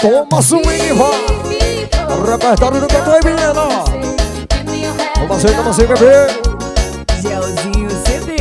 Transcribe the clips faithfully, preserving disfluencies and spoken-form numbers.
Toma swing, vai. O repertório do cantor é menino. Toma assim, toma assim, bebê. Gelzinho C D.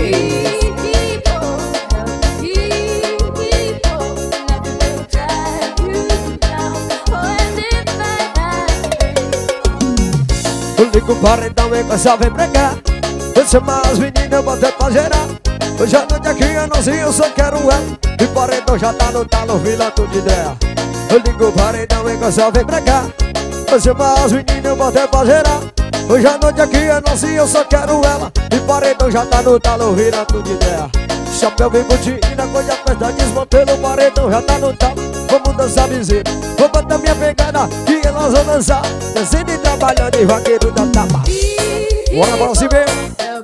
Eu ligo o paredão e começa a vir pra cá. Vou chamar as meninas, eu botei pra gerar. Hoje à noite aqui eu não sei, eu só quero ela. E paredão já tá no talo, vila tudo de ideia. Eu ligo o paredão e começa a vir pra cá. Vou chamar as meninas, eu botei pra gerar. Hoje à noite aqui eu não sei, eu só quero ela. E paredão já tá no talo, vila tudo de ideia. Chapéu bem botina, coisa festa, desmantelo, o paredão já tá no talo. Vamos dançar vizinho, vou botar minha pegada que elas vão dançar. Dançando e trabalhando e vaqueiro da tapa. Bora, bora se ver.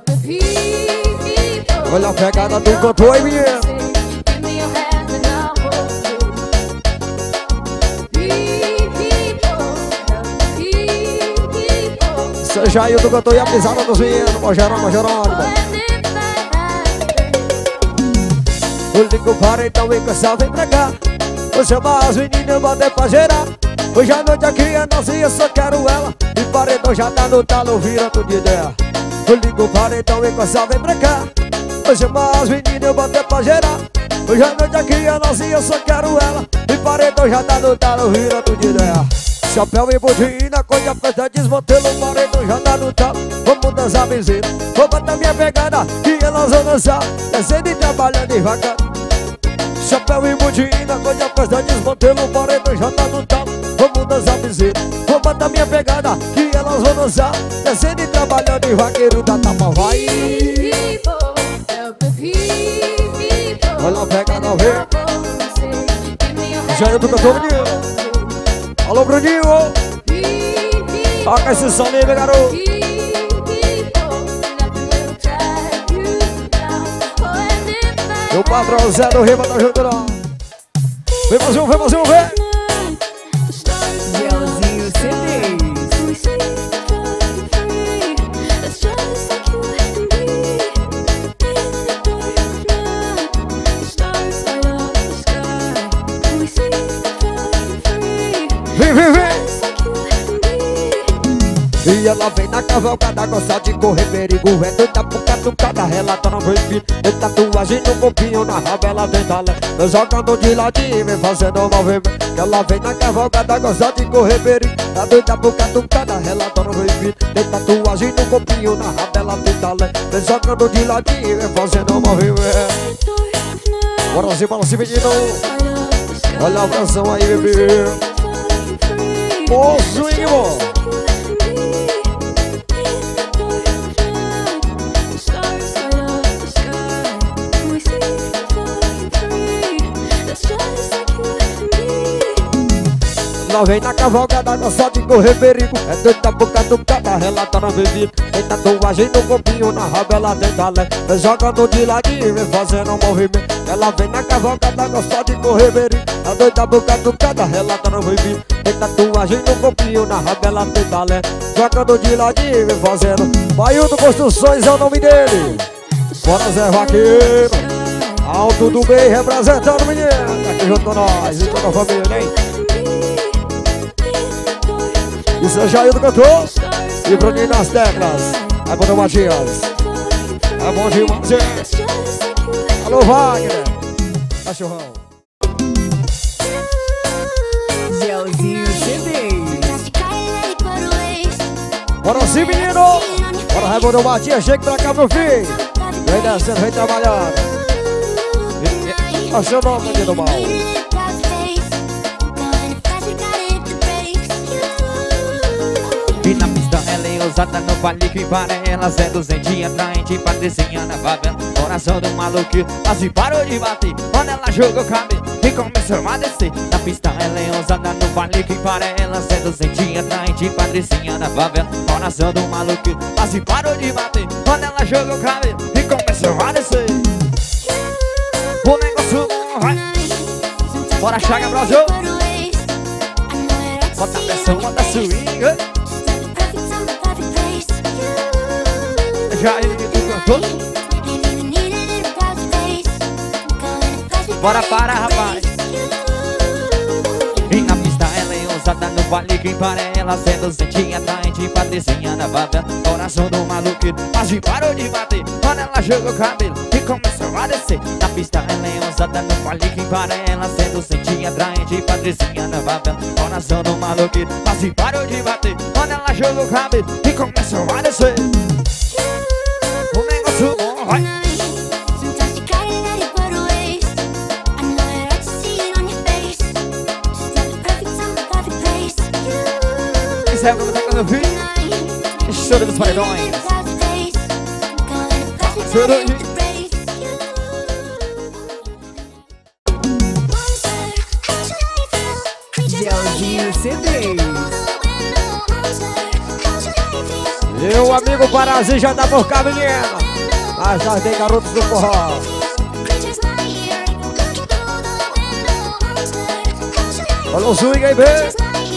Olha a pegada do cantor aí, menino. Seja aí o do cantor e a pisada dos meninos. Ó Jerônimo, Jerônimo. Eu ligo para então e cansar, vem pra cá. Vou chamar as meninas, bater pra gerar. Hoje à noite aqui é nossa e eu só quero ela. E paredão já tá no talo, vira tudo de ideia. Eu ligo para então e cansar, vem pra cá. Vou chamar as meninas, bater pra gerar. Hoje à noite aqui é nossa e eu só quero ela. E paredão já tá no talo, vira tudo de ideia. Chapéu e botina, coisa festa, desmantelo, o paredão já tá no talo. Vamos dançar vizinho, vou botar minha pegada que elas vão dançar. Descendo e trabalhando devagar. Chapéu e botina, coisa festa, desmantelo, o paredão já tá no talo. Vamos dançar vizinho, vou botar minha pegada que elas vão dançar. Descendo e trabalhando e vaqueiro da tapa vai. Olha a pegada, vê. Já eu do cantor, menino. Alô, Bruninho. Toca esse som aí, meu garoto. Meu patrão Zé do Rima tá junto, não. Vem mais um, vem mais um, vem. Gelzinho C D. Vem, vem, vem. E ela vem na cavalgada, gosta de correr perigo. É doida por catucada, relata não proibido. Tem tatuagem no corpinho, na raba ela tenta leve. Jogando de ladinho, vem fazendo movimento. Que ela vem na cavalgada, gosta de correr perigo. É doida por catucada, relata não proibido. Tem tatuagem no corpinho, na raba ela tenta leve. Jogando de ladinho, vem fazendo movimento. Bora se, bora se, menino. Olha a canção aí, bebê. Ô, swing, mo. Ela vem na cavalgada, gosta de correr perigo. É doida por catucada, relata na bebida. Tem tatuagem no corpinho, na raba ela tenta leve. Vem jogando de ladinho, vem fazendo um movimento. Ela vem na cavalgada, gosta de correr perigo. É doida por catucada, relata na bebida. Tem tatuagem no corpinho, na raba ela tenta leve. Jogando de ladinho, vem fazendo. Maildo Construções é o nome dele. Bora Zé Vaqueiro. Alto do bem, representando o menino. Tá aqui junto com nós e toda a família, hein? Isso é Jair do cantor e Bruninho nas teclas. É bom, Matias. É bom demais, hein? Alô, Wagner. Cachorrão. Gelzinho C D. Bora sim, menino. Bora, Raimundo Matias. Chega pra cá, meu filho. Vem descendo, vem trabalhando. Qual é o seu nome, menino mal? E na pista ela é ousada, no baile que para elas é duzentinha, atraente, patricinha na favela. Coração do maluco quase parou de bater quando ela jogou o cabelo e começou a descer. Na pista ela é ousada, no baile que para elas é duzentinha, atraente, patricinha na favela. Coração do maluco quase parou de bater quando ela jogou o cabelo e começou a descer. O negócio vai. Bora, Chaga, Brasil. Bota a pressão, bota a swing. Já ele do cantor. Bora para, rapaz. E na pista baile que para ela seduzente, atraente, patricinha na favela. Coração do maluqueiro quase parou de bater quando ela jogou o cabelo e começou a descer. Na pista ela é ousada, no baile que para ela seduzente, atraente, patricinha na favela. Coração do maluqueiro quase parou de bater quando ela jogou o cabelo e começou a descer. O negócio bom vai. Sabe como tá quando eu vi? Choro dos paredões. Choro de... Gelzinho C Ds. Meu amigo Parazinho já tá por cá, menina. Mas nós tem garotos do forró. Olha o swing aí, bem.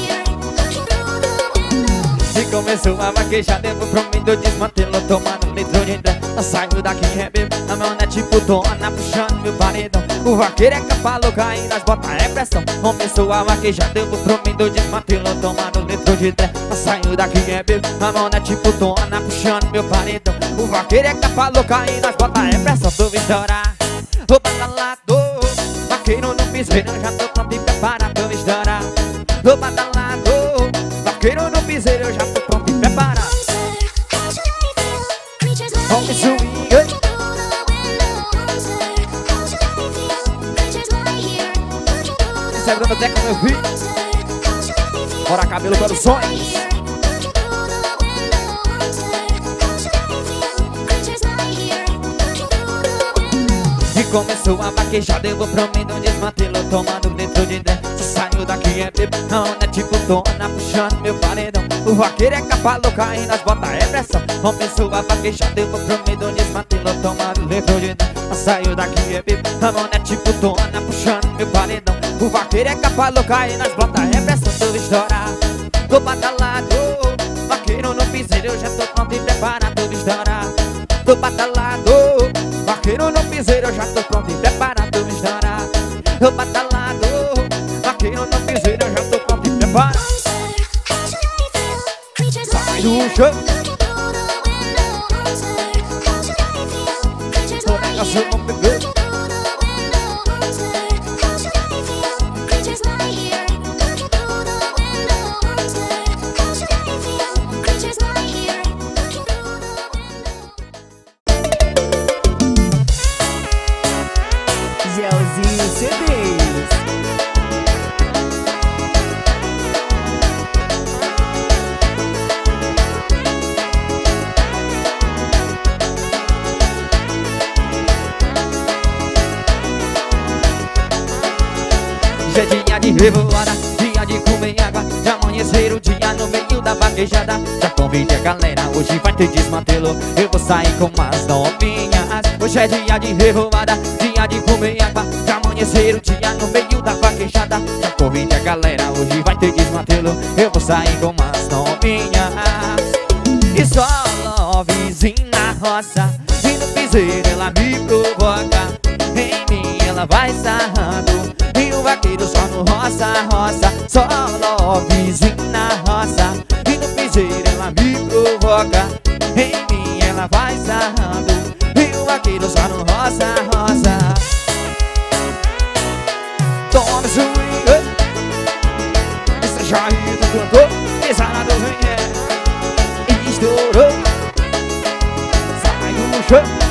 E começou a vaquejar, devo pro mim do desmantelo, tomando litro de dré. Eu saio daqui e rebebo, a mão é tipo tona, puxando meu paredão. O vaqueiro é capa louca e nós bota é pressão. Começou a vaquejar, devo pro mim do desmantelo, tomando litro de dré. Eu saio daqui e rebebo, a mão é tipo tona, puxando meu paredão. O vaqueiro é capa louca e nós bota é pressão. Tu vem estourar, vou badalado. Vaqueiro no piseiro, já tô pronto e preparado. Tu vem estourar, vou badalado. Vaqueiro no piseiro, eu já tô pronto e preparado. Come swing, sabe como até como eu vi? Bora cabelo para os sonhos. E começou a vaquejar, devo pro mim de um desmantelo, tomando dentro de dentro. Se saiu daqui é bebo, a onda é tipo tona, puxando meu paredão. O vaqueiro é capa louca e nós bota é pressão. Começou a vaquejar, devo pro mim de um desmantelo, tomando dentro de dentro. Se saiu daqui é bebo, a onda é tipo tona, puxando meu paredão. O vaqueiro é capa louca e nós bota é pressão. Tu estourar, tô batalhado. Vaqueiro no piseiro, eu já tô pronto e preparado. Tu estourar, tô batalhado. Vaqueiro no piseiro, eu já tô pronto e preparado. Me estourar, tô batalhado. Vaqueiro no piseiro, eu já tô pronto e preparado. Sai do chão. Tô negócio com bebê. Gelzinho C Ds. Já é dia de revoada, dia de comer água, de amanhecer o dia no meio da vaquejada. Já convidei a galera, hoje vai ter desmantelo, eu vou sair com umas novinhas. Hoje é dia de revoada, dia de comer água, de amanhecer o dia no meio da vaquejada. Já convidei a galera, hoje vai ter desmantelo, eu vou sair com umas novinhas. E só lovezinho na roça, e no piseiro ela me provoca. Em mim ela vai sarrando, e o vaqueiro só no roça, roça. Só lovezinho na roça, e no piseiro ela me provoca. Em mim ela vai sarrando, e o vaqueiro só no roça, roça. Toma swing, esse Jair do cantor, pisada do vinhé, estourou, sai do chão.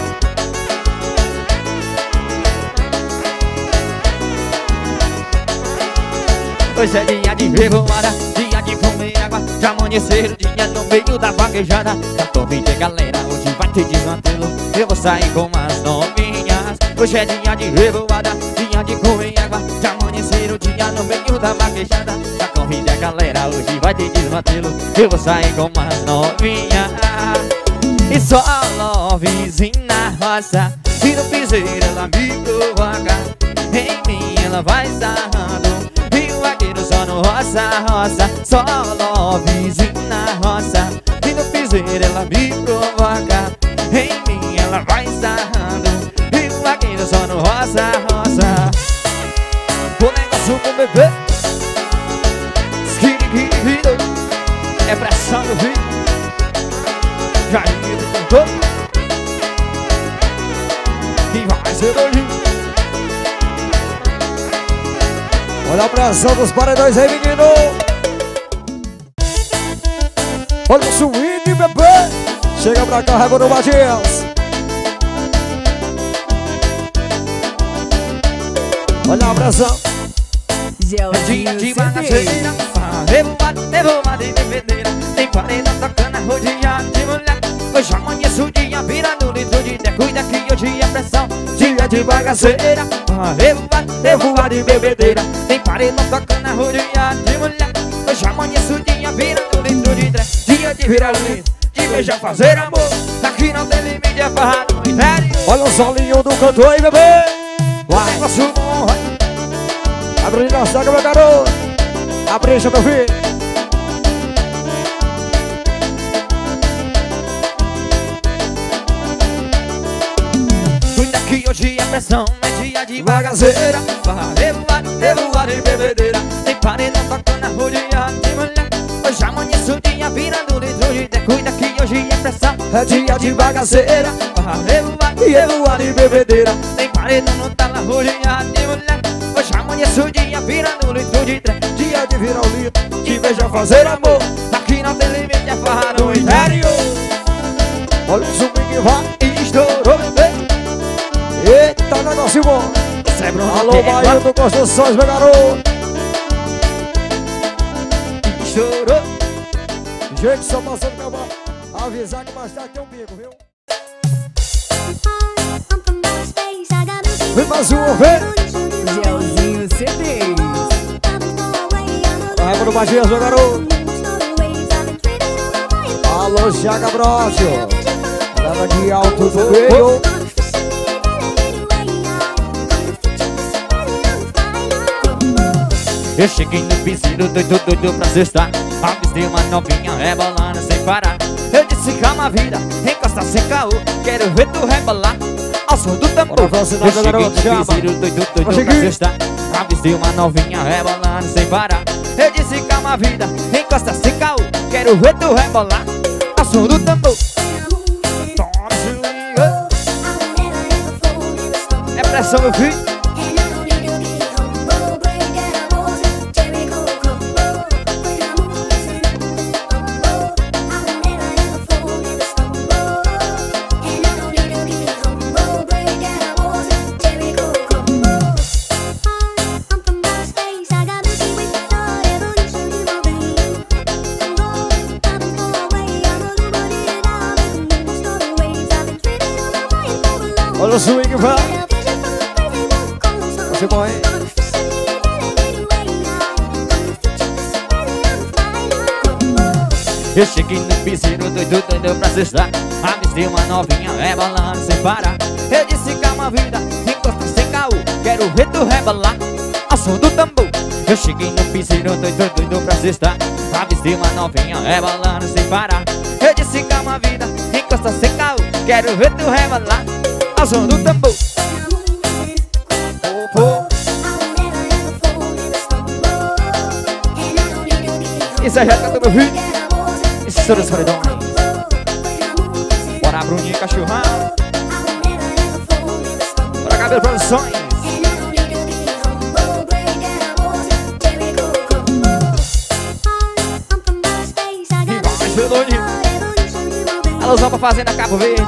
Hoje é dia de revoada, dia de comer água, de amanhecer o dia no meio da vaquejada. Já convidei galera, hoje vai ter desmantelo, eu vou sair com umas novinhas. Hoje é dia de revoada, dia de comer água, de amanhecer o dia no meio da vaquejada. Já convidei a galera, hoje vai ter desmantelo, eu vou sair com umas novinhas. E só lovezinho na roça, e no piseiro ela me provoca. Em mim ela vai sarrando, e o vaqueiro só no roça, roça. Só lovezinho na roça, e no piseiro ela me provoca. Em mim ela vai sarrando, e o vaqueiro só no roça, roça. O negócio com o bebê, skiri, pressão, meu filho. Jair tentou. Quem vai ser hoje? Olha a pressão dos paredões aí, menino. Olha o swing, bebê. Chega pra cá, Raimundo Matias. Olha a pressão. Gelzinho De C D. bagaceira, revoada, revoada e bebedeira. Tem paredão tocando, rodeado de mulher. Hoje amanheço o dia virando litro de té. Cuida que hoje é pressão. Dia de bagaceira, revoada, revoada e bebedeira. Tem paredão tocando, rodeado de mulher. Hoje amanheço o dia virando litro de té. Dia de virar litro, de beijar, fazer amor. Aqui não tem limite, é farra no interior. Olha o solinho do cantor aí, bebê. Vai. Negócio bom, Abre a saca, meu garoto. Capricha, meu filho. cuida que hoje é pressão, é dia de bagaceira. Vai revoar, revoar e bebedeira. Tem paredão tocando, rodeado de mulher. Hoje amanheço o dia virando litro de té. Cuida que hoje é pressão, É dia de bagaceira. vai revoar, E revoar e bebedeira. tem paredão no tala, rodeado de mulher. Hoje amanheço o dia virando litro de té. Dia de virar o litro, de beijar, fazer amor. Aqui não tem limite, é farra no interior. Olha o swing vai. E estourou, bebê. Eita, negócio bom. Isso é Bruno Alô, Quebra. Bahia do Construções, meu garoto. E estourou. Gente, só passando pra ba- avisar que mais tarde tem um bico, viu? Vem mais uma vez. Gelzinho C D. Raimundo Matias, meu garoto. Alô, Chaga Brócio. Leva de alto do meio. Eu cheguei no piscino, doido, doido pra cestar. Avistei uma novinha rebolando sem parar. Eu disse calma vida, encosta sem caô. Quero ver tu rebolar ao som do tambor. Bora, velocidade, Eu cheguei garoto, no chama. piscino, doido, doido pra Consegui. cestar. Avistei uma novinha rebolando sem parar. Eu disse calma vida, encosta sem caô. Quero ver tu rebolar ao som do tambor. Toma, swing. É pressão, meu filho. Olha o swing vai. Você bom, hein? Eu cheguei no piscino, doido, doido pra cestar. Avistei uma novinha rebolando sem parar. Eu disse calma vida, encosta sem caô. Quero ver tu rebolar ao som do tambor. Eu cheguei no piscino, doido, doido pra cestar. Avistei uma novinha rebolando sem parar. Eu disse calma vida, encosta sem caô. Quero ver tu rebolar ao som do tambor. Oh, oh. Isso é reto do meu filho. Estoura os paredões. Bora, Bruninho Cachorrão. Bora, Cabelo Produções. E vai, Geloninho. Alusão pra Fazenda Cabo Verde.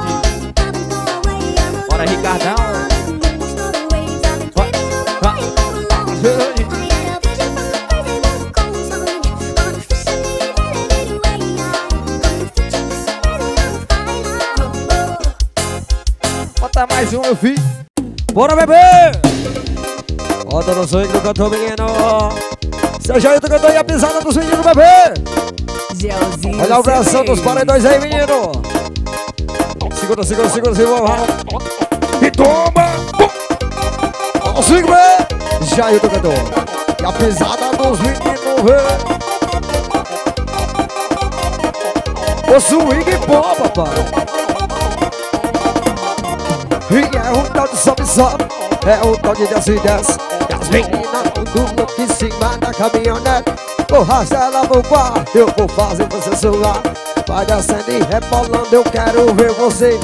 Bora, Ricardão. Vai, vai, vai, Geloninho. Bota mais um, meu filho. Bora, bebê! Bota no swing do cantor, menino. Seja aí do cantor e a pisada dos meninos, bebê! Gelzinho Olha a pressão C D. dos paredões aí, menino! Segura, segura, segura, segura. E toma! Olha o swing, bebê! Já aí do cantor. E a pisada dos meninos, bebê! O swing bom, papai! E é um tal de sobe, sobe. É um tal de desce, desce. E as meninas do louco em cima da caminhonete. Vou arrastar ela pro quarto, eu vou fazer você suar. Vai descendo e rebolando, eu quero ver você.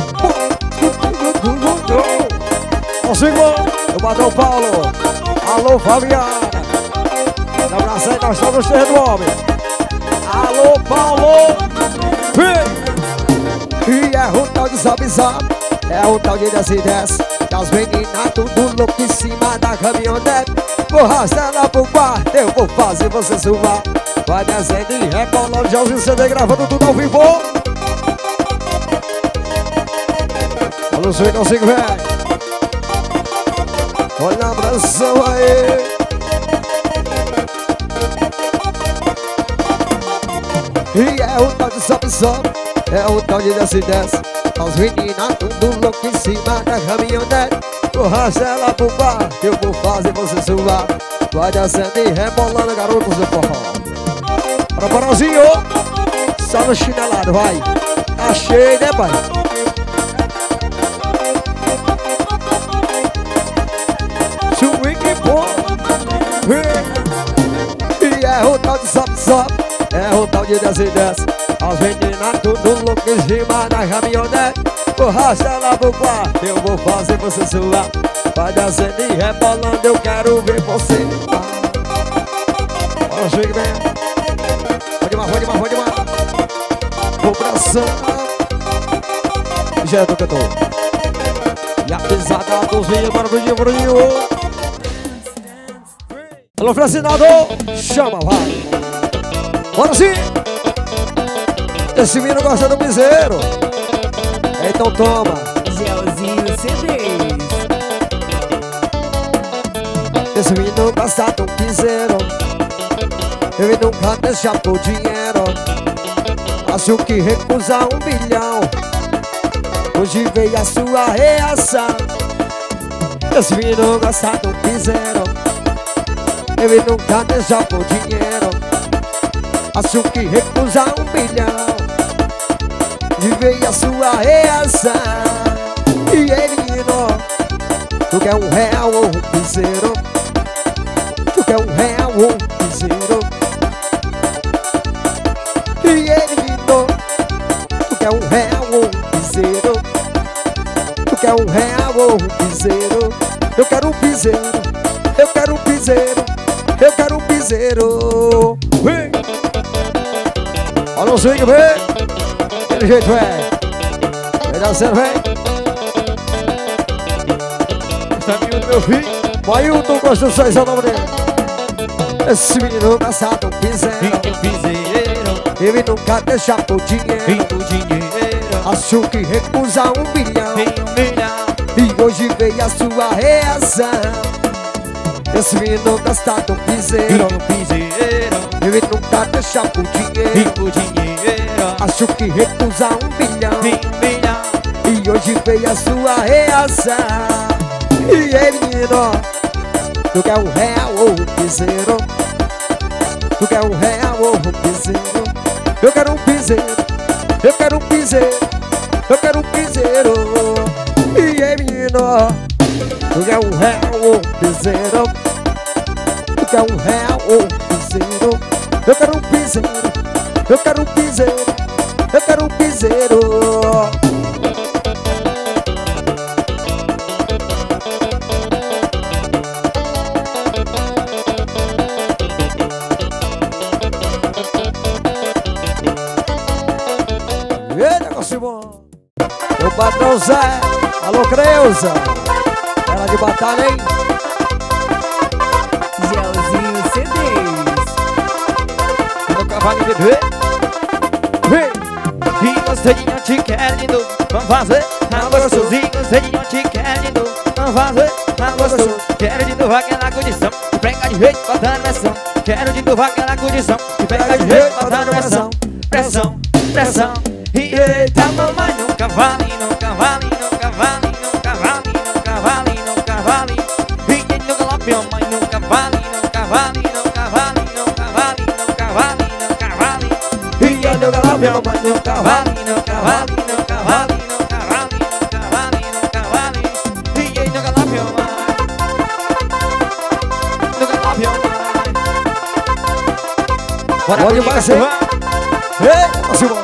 Consigo, eu bato o Paulo. Alô, Fabiana. Um abraço aí, nós estamos no terreno do homem. Alô, Paulo. E é o tal de sobe-sobe, é o tal de desce e desce. E as meninas tudo louco em cima da caminhonete. Vou arrastar ela pro quarto, eu vou fazer você suar. Vai descendo e rebolando, já os C D gravando tudo ao vivo. Alô, sei, consigo, velho. Olha a pressão aí. E é o tal de sobe-sobe, é o tal de desce e desce. As meninas tudo louco em cima da caminhonete. Vou arrastar ela pro quarto, eu vou fazer você suar. Vai descendo e rebolando, garoto, seu forró. Bora, Barãozinho. Só no chinelado, vai. Achei, né, pai? Swing bom. E é o tal de sobe-sobe, é o tal de desce e desce. As meninas tudo louco em cima da caminhonete. Vou arrastar ela pro quarto, eu vou fazer você suar. Vai descendo e rebolando, eu quero ver você. Bora, chega bem. Pode mais, pode mais, pode mais. Vou pra cima. Já é do cantor. E a pisada dos vinhos, bora pro dia, bora pro dia. Alô, Francinado. Chama, vai. Bora sim. Esse menino gosta do piseiro. Então toma. Gelzinho C Ds. Esse menino gosta do piseiro. Ele nunca deixa por dinheiro. Acho que recusa um bilhão. Hoje veio a sua reação. Esse menino gosta do piseiro. Ele nunca deixa por dinheiro. Acho que recusa um bilhão. E veio a sua reação. E aí, menino, tu quer um real ou um piseiro? Tu quer um real ou um piseiro? E aí, menino, tu quer um real ou um piseiro? Tu quer um real ou um piseiro? Eu quero um piseiro, eu quero um piseiro, eu quero um piseiro. Vem! Olha o swing, vem! Aquele jeito, velho. Vai dançando, vem. Está vindo, meu filho. Mailton Construções é o nome dele. Esse menino gastado um piseiro. Ele nunca deixa por dinheiro. Acho que recusa um bilhão. E hoje veio a sua reação. Esse menino gastado um piseiro. Ele nunca deixa por dinheiro. Acho que recusa um bilhão. E hoje veio a sua reação. E aí, menino, tu quer um real ou um piseiro? Tu quer um real ou um piseiro? Eu quero um piseiro, eu quero um piseiro, eu quero um piseiro. E aí, menino, tu quer um real ou um piseiro? Tu quer um real ou um piseiro? Eu quero um piseiro, eu quero um piseiro, eu quero um piseiro. E negócio bom. O patrão Zé, alô Creuza. Ela de batalha, hein? Gelzinho C Ds. No cavalinho de vê. Vem. E gostadinho te querendo. Vamos fazer. Tá gostosinho, gostadinho te querendo. Vamos fazer. Tá gostoso. Quero de novo aquela condição. E pega de jeito, botando pressão. Quero de novo aquela condição. E pega de jeito, botando pressão. Pressão, pressão. E eita, mamãe, no cavalinho, no cavalinho, no cavalinho, no cavalinho, no cavalinho, no cavalinho. E no galope, mamãe, no cavalinho, no cavalinho, no cavalinho, no cavalinho, no cavalinho, no cavalinho. E no galope, mamãe, no cavalinho, no cavalinho, no cavalinho, no cavalinho, no cavalinho, no cavalinho. E no galope, mamãe, no galope, mamãe. Bora Pode Bica, mais ser. Churrão. Ei, vamos embora.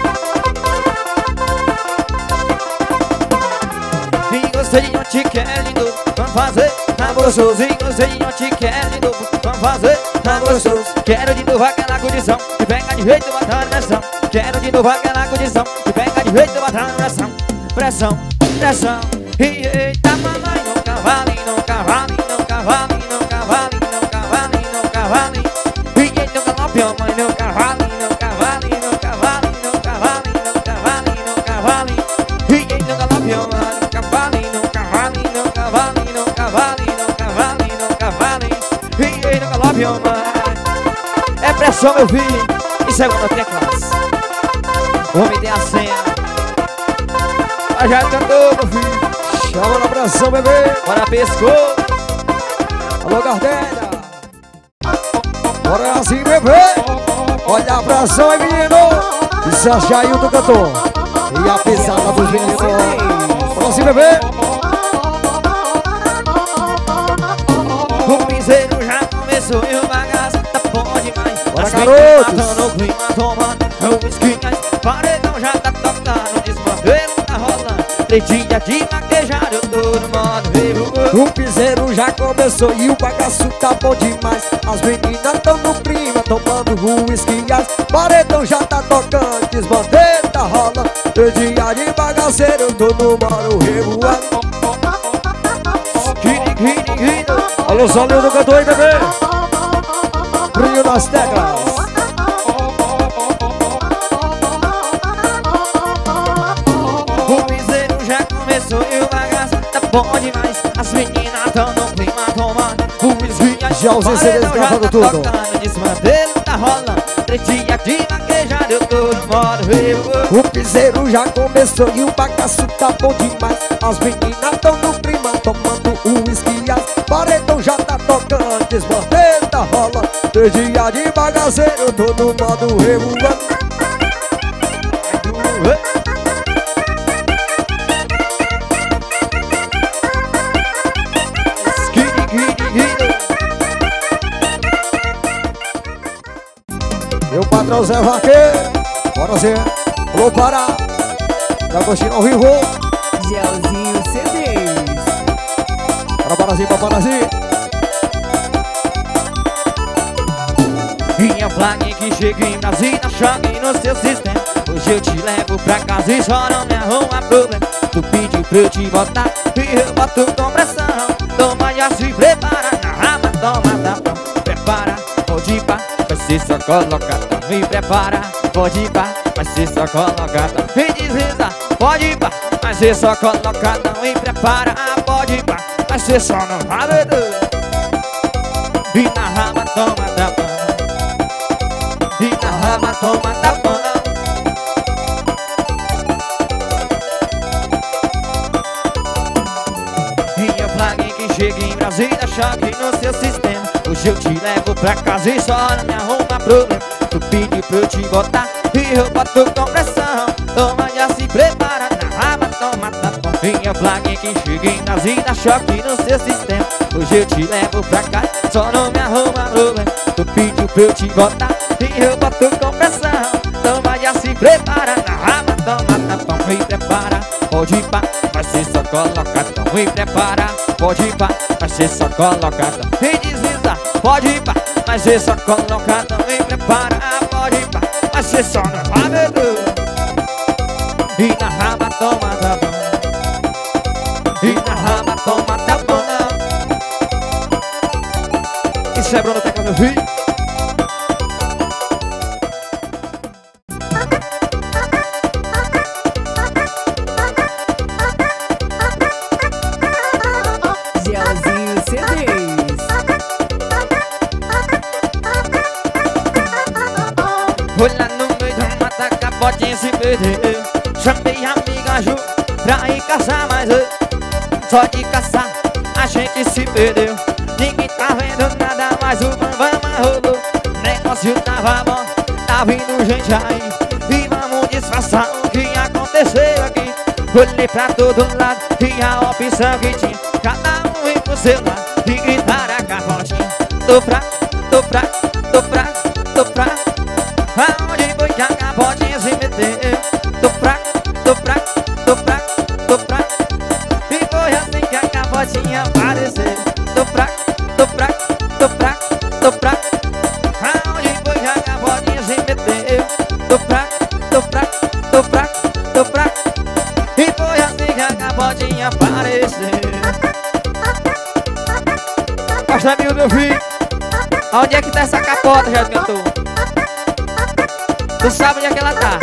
E gostei, te quero de novo. Vamos fazer namoro gostoso. E gostei, te quero de novo. Vamos fazer namoro gostoso. Quero de novo aquela condição que pega de jeito batendo pressão. Quero de novo aquela condição que pega de jeito batendo pressão. Pressão, pressão. E eita mamãe, no cavalo, no cavalo, no cavalo, no cavalo, no cavalo, no cavalo. E eita galope, mãe, no cavalo, no cavalo, no cavalo, no cavalo, no cavalo, no cavalo. E eita galope, mãe, no cavalo, no cavalo, no cavalo, no cavalo, no cavalo, no cavalo. E eita galope, mãe. É pressão, meu filho. Isso é outra teclas. Vou me ter a senha. A já cantou, meu filho. Chama na pressão, bebê. Bora pescou. Alô, Gardélia. Bora assim, bebê. Olha a pressão, hein, menino. Isso é Jailton cantor. E a pesada dos meninos. Bora assim, bebê. O piseiro já começou e o bagaço tá bom demais. Bora, As garotos. meninas tão no clima, tomando whisky. Paredão já tá tocando, desmantelo tá rolando. Três dias de maquejado, eu tô no modo vivo. O piseiro já começou e o bagaço tá bom demais. As meninas tão no clima, tomando uísque. Paredão já tá tocando, desbandeiro tá rolando. Três dias de bagaceiro, eu tô no modo revoando. Giri, giri, giri. Alô, Solinho do cantor aí, bebê. Brilho nas teclas. O piseiro já começou e o bagaço tá bom demais. As meninas tão no clima, tomando whisky. Já os C Ds gravando tudo. Desmantelo tá rolando. Três dias de maquejado, eu tô no modo vivo. O piseiro já começou e o bagaço tá bom demais. As meninas tão no clima, tomando uísque. Paredão já tá tocando, desbandeiro tá rolando. Três dias de bagaceiro, eu tô no modo revoando. Meu patrão Zé Vaqueiro. Bora, Zé. Alô, Pará. Já curtindo ao vivo. Gelzinho C Ds. Bora, Parazinho, pra Parazinho. Minha placa que chega em Brasília, choque no seu sistema. Hoje eu te levo pra casa e só não me arruma problema. Tu pediu pra eu te botar e eu boto com pressão. Toma, já se prepara, na rama, toma, dá pra prepara. Pode ir pra, vai ser só colocar, tá? Me prepara, pode ir pra, vai ser só colocar, tá? Me desliza, pode ir pra, vai ser só colocar, tá? Me prepara, pode ir pra, vai ser só no rabedor. E na rama, toma, dá pra. E na rama toma tapão. Minha plaga que chega em Brasília, choque no seu sistema. Hoje eu te levo pra casa e só não me arruma problema. Tu pediu pra eu te botar e eu boto com pressão. Toma, já se prepara, na rama toma tapão. Minha plaga que chega em Brasília, choque no seu sistema. Hoje eu te levo pra casa, só não me arruma problema. Tu pediu pra eu te botar e eu boto com pressão. Toma, já se prepara, na rama toma tapão. Me prepara, pode ir pra, vai ser só colocar, então. Me prepara, pode ir pra, vai ser só colocar, então. Me desliza, pode ir pra, vai ser só colocar, então. Me prepara, pode ir pra, vai ser só no rabedor. E na rama toma tapão. E na rama toma tapão. Isso é Bruno Tecla, meu filho. Gelzinho C Ds. Olha no meio do mata, capote se perder. Chamei a amiga Ju pra ir caçar, mas eu, só de caçar a gente se perdeu. Ninguém tá vendo nada, mas o bambam rolou. Negócio tava bom, tá vindo gente aí. E vamos disfarçar o que aconteceu aqui. Olhei pra todo lado e a opção que tinha. Cada um vem pro seu lado e gritaram a capotinha. Tô fraco, tô fraco, tô fraco, tô fraco. tô fraco. Aonde foi que a gabotinha se meteu? Tô fraco, tô fraco, tô fraco, tô fraco. E foi assim que a gabotinha apareceu. Mostra mil, meu filho. Onde é que tá essa capota, já cantou? Tu sabe onde é que ela tá?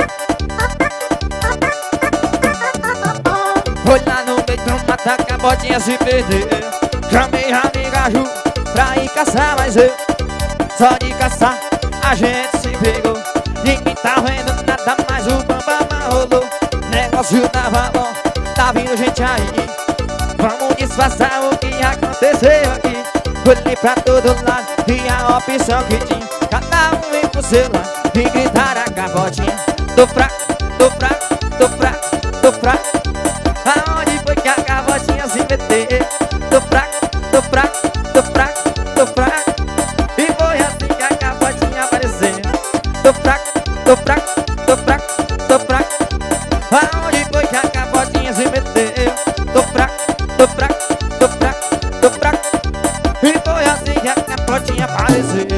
Foi lá no meio do mato, a gabotinha se perdeu. Chamei a amiga Ju pra ir caçar, mas eu só de caçar a gente se pegou. Ninguém tá vendo nada, mas o bambam rolou. Negócio tava bom, tá vindo gente aí. Vamos disfarçar o que aconteceu aqui. Olhei pra todo lado e a opção que tinha. Cada um vem pro seu lado e gritaram a gabotinha. Tô fraco, tô fraco, tô fraco, tô fraco. Aonde foi que a gabotinha se meteu? Tô fraco, tô fraco, tô fraco, tô fraco. E foi assim que a gabotinha apareceu. Tô fraco, tô fraco, tô fraco, tô fraco. Aonde foi que a gabotinha se meteu? Tô fraco, tô fraco, tô fraco, tô fraco. E foi assim que a gabotinha apareceu.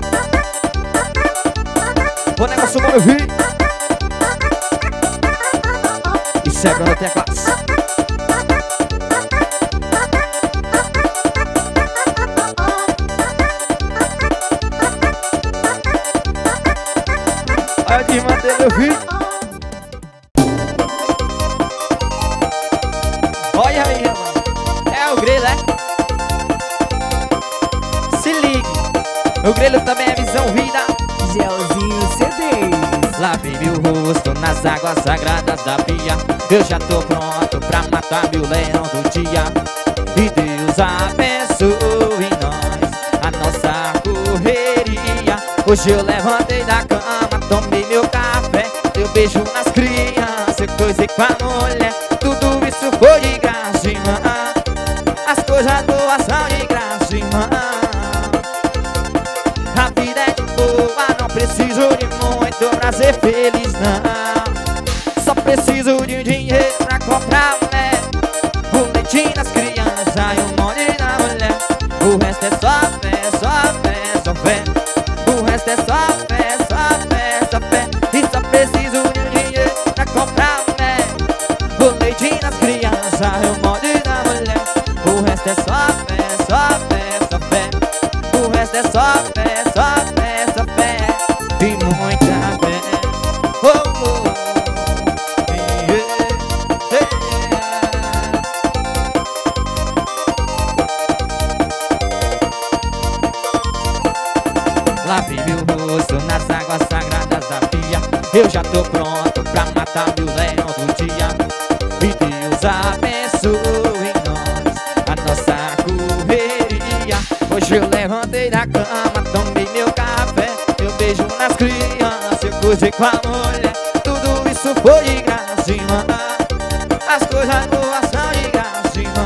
O negócio bom, meu filho. E chegando até a classe. Olha de manter, meu filho. Olha aí, rapaz. É o grelo, é? Se ligue. O grelo também é visão vida. Gelzinho C Ds. Lavei meu rosto nas águas sagradas da pia. Eu já tô pronto pra matar meu leão do dia. E Deus abençoe nós, a nossa correria. Hoje eu levantei da cama, tomei meu café. Eu beijo nas crianças, eu coisei com a mulher. Tudo isso foi de graça, irmã. As coisas boas são de graça, irmã. A vida é de boa, não preciso de muito pra ser feliz, não. Só preciso de dinheiro pra comprar mulher, o leitinho das crianças e um monte da mulher. O resto é só fé, só fé, só fé. O resto é só fé, só fé, só fé. E só preciso de dinheiro pra comprar mulher, o leitinho das crianças e um monte da mulher. O resto é só fé, só fé, só fé. O resto é só fé, só fé, só fé. E muita fé. Oh, oh, yeah, yeah. Lavei meu rosto nas águas sagradas da pia. Eu já tô pronto pra matar meu leão do dia. E Deus abençoe nós, a nossa correria. Hoje eu levantei da cama, tomei meu café. Eu beijo nas crianças, eu coisei com a mulher. Tudo isso foi de graça, irmã. As coisas boas são de graça, irmã.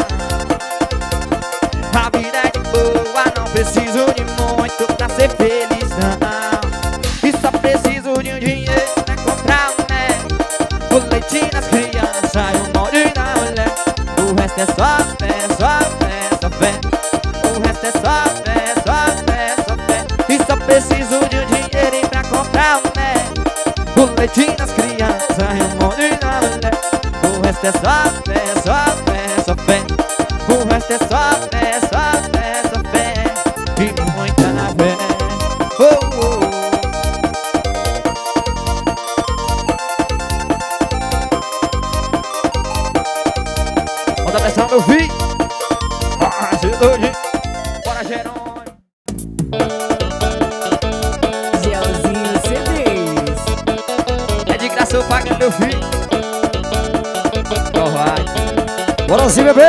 A vida é de boa, não preciso de muito pra ser feliz, não. E só preciso de um dinheiro pra comprar mulher, o leitinho das crianças e um molho da mulher. O resto é só fé, só fé, só fé. O resto é só fé, só fé, só fé. E só preciso de um dinheiro pra comprar mulher, o leitinho das crianças e um molho da mulher. O resto é só fé, só fé, só fé. O resto é só fé, só fé, só fé. E muita fé. Oh, oh. Bota a pressão, meu filho. Bora, G. Bora, Jerônimo. Gelzinho C Ds. É de graça eu pago, meu filho. Oh, vai. Bora sim, bebê.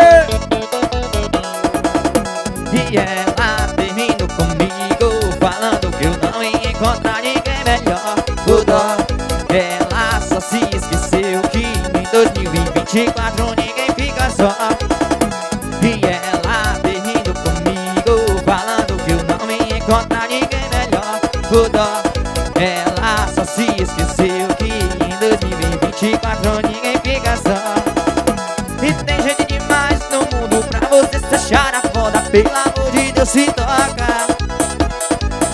E ela terminou comigo, falando que eu não ia encontrar ninguém melhor. O dó, ela só se esqueceu que em dois mil e vinte e quatro ninguém fica só. E ela terminou comigo, falando que eu não ia encontrar ninguém melhor. O dó, ela só se esqueceu que em dois mil e vinte e quatro ninguém fica só. E tem gente demais no mundo pra você se achar a foda. Pelo amor de Deus, se toca.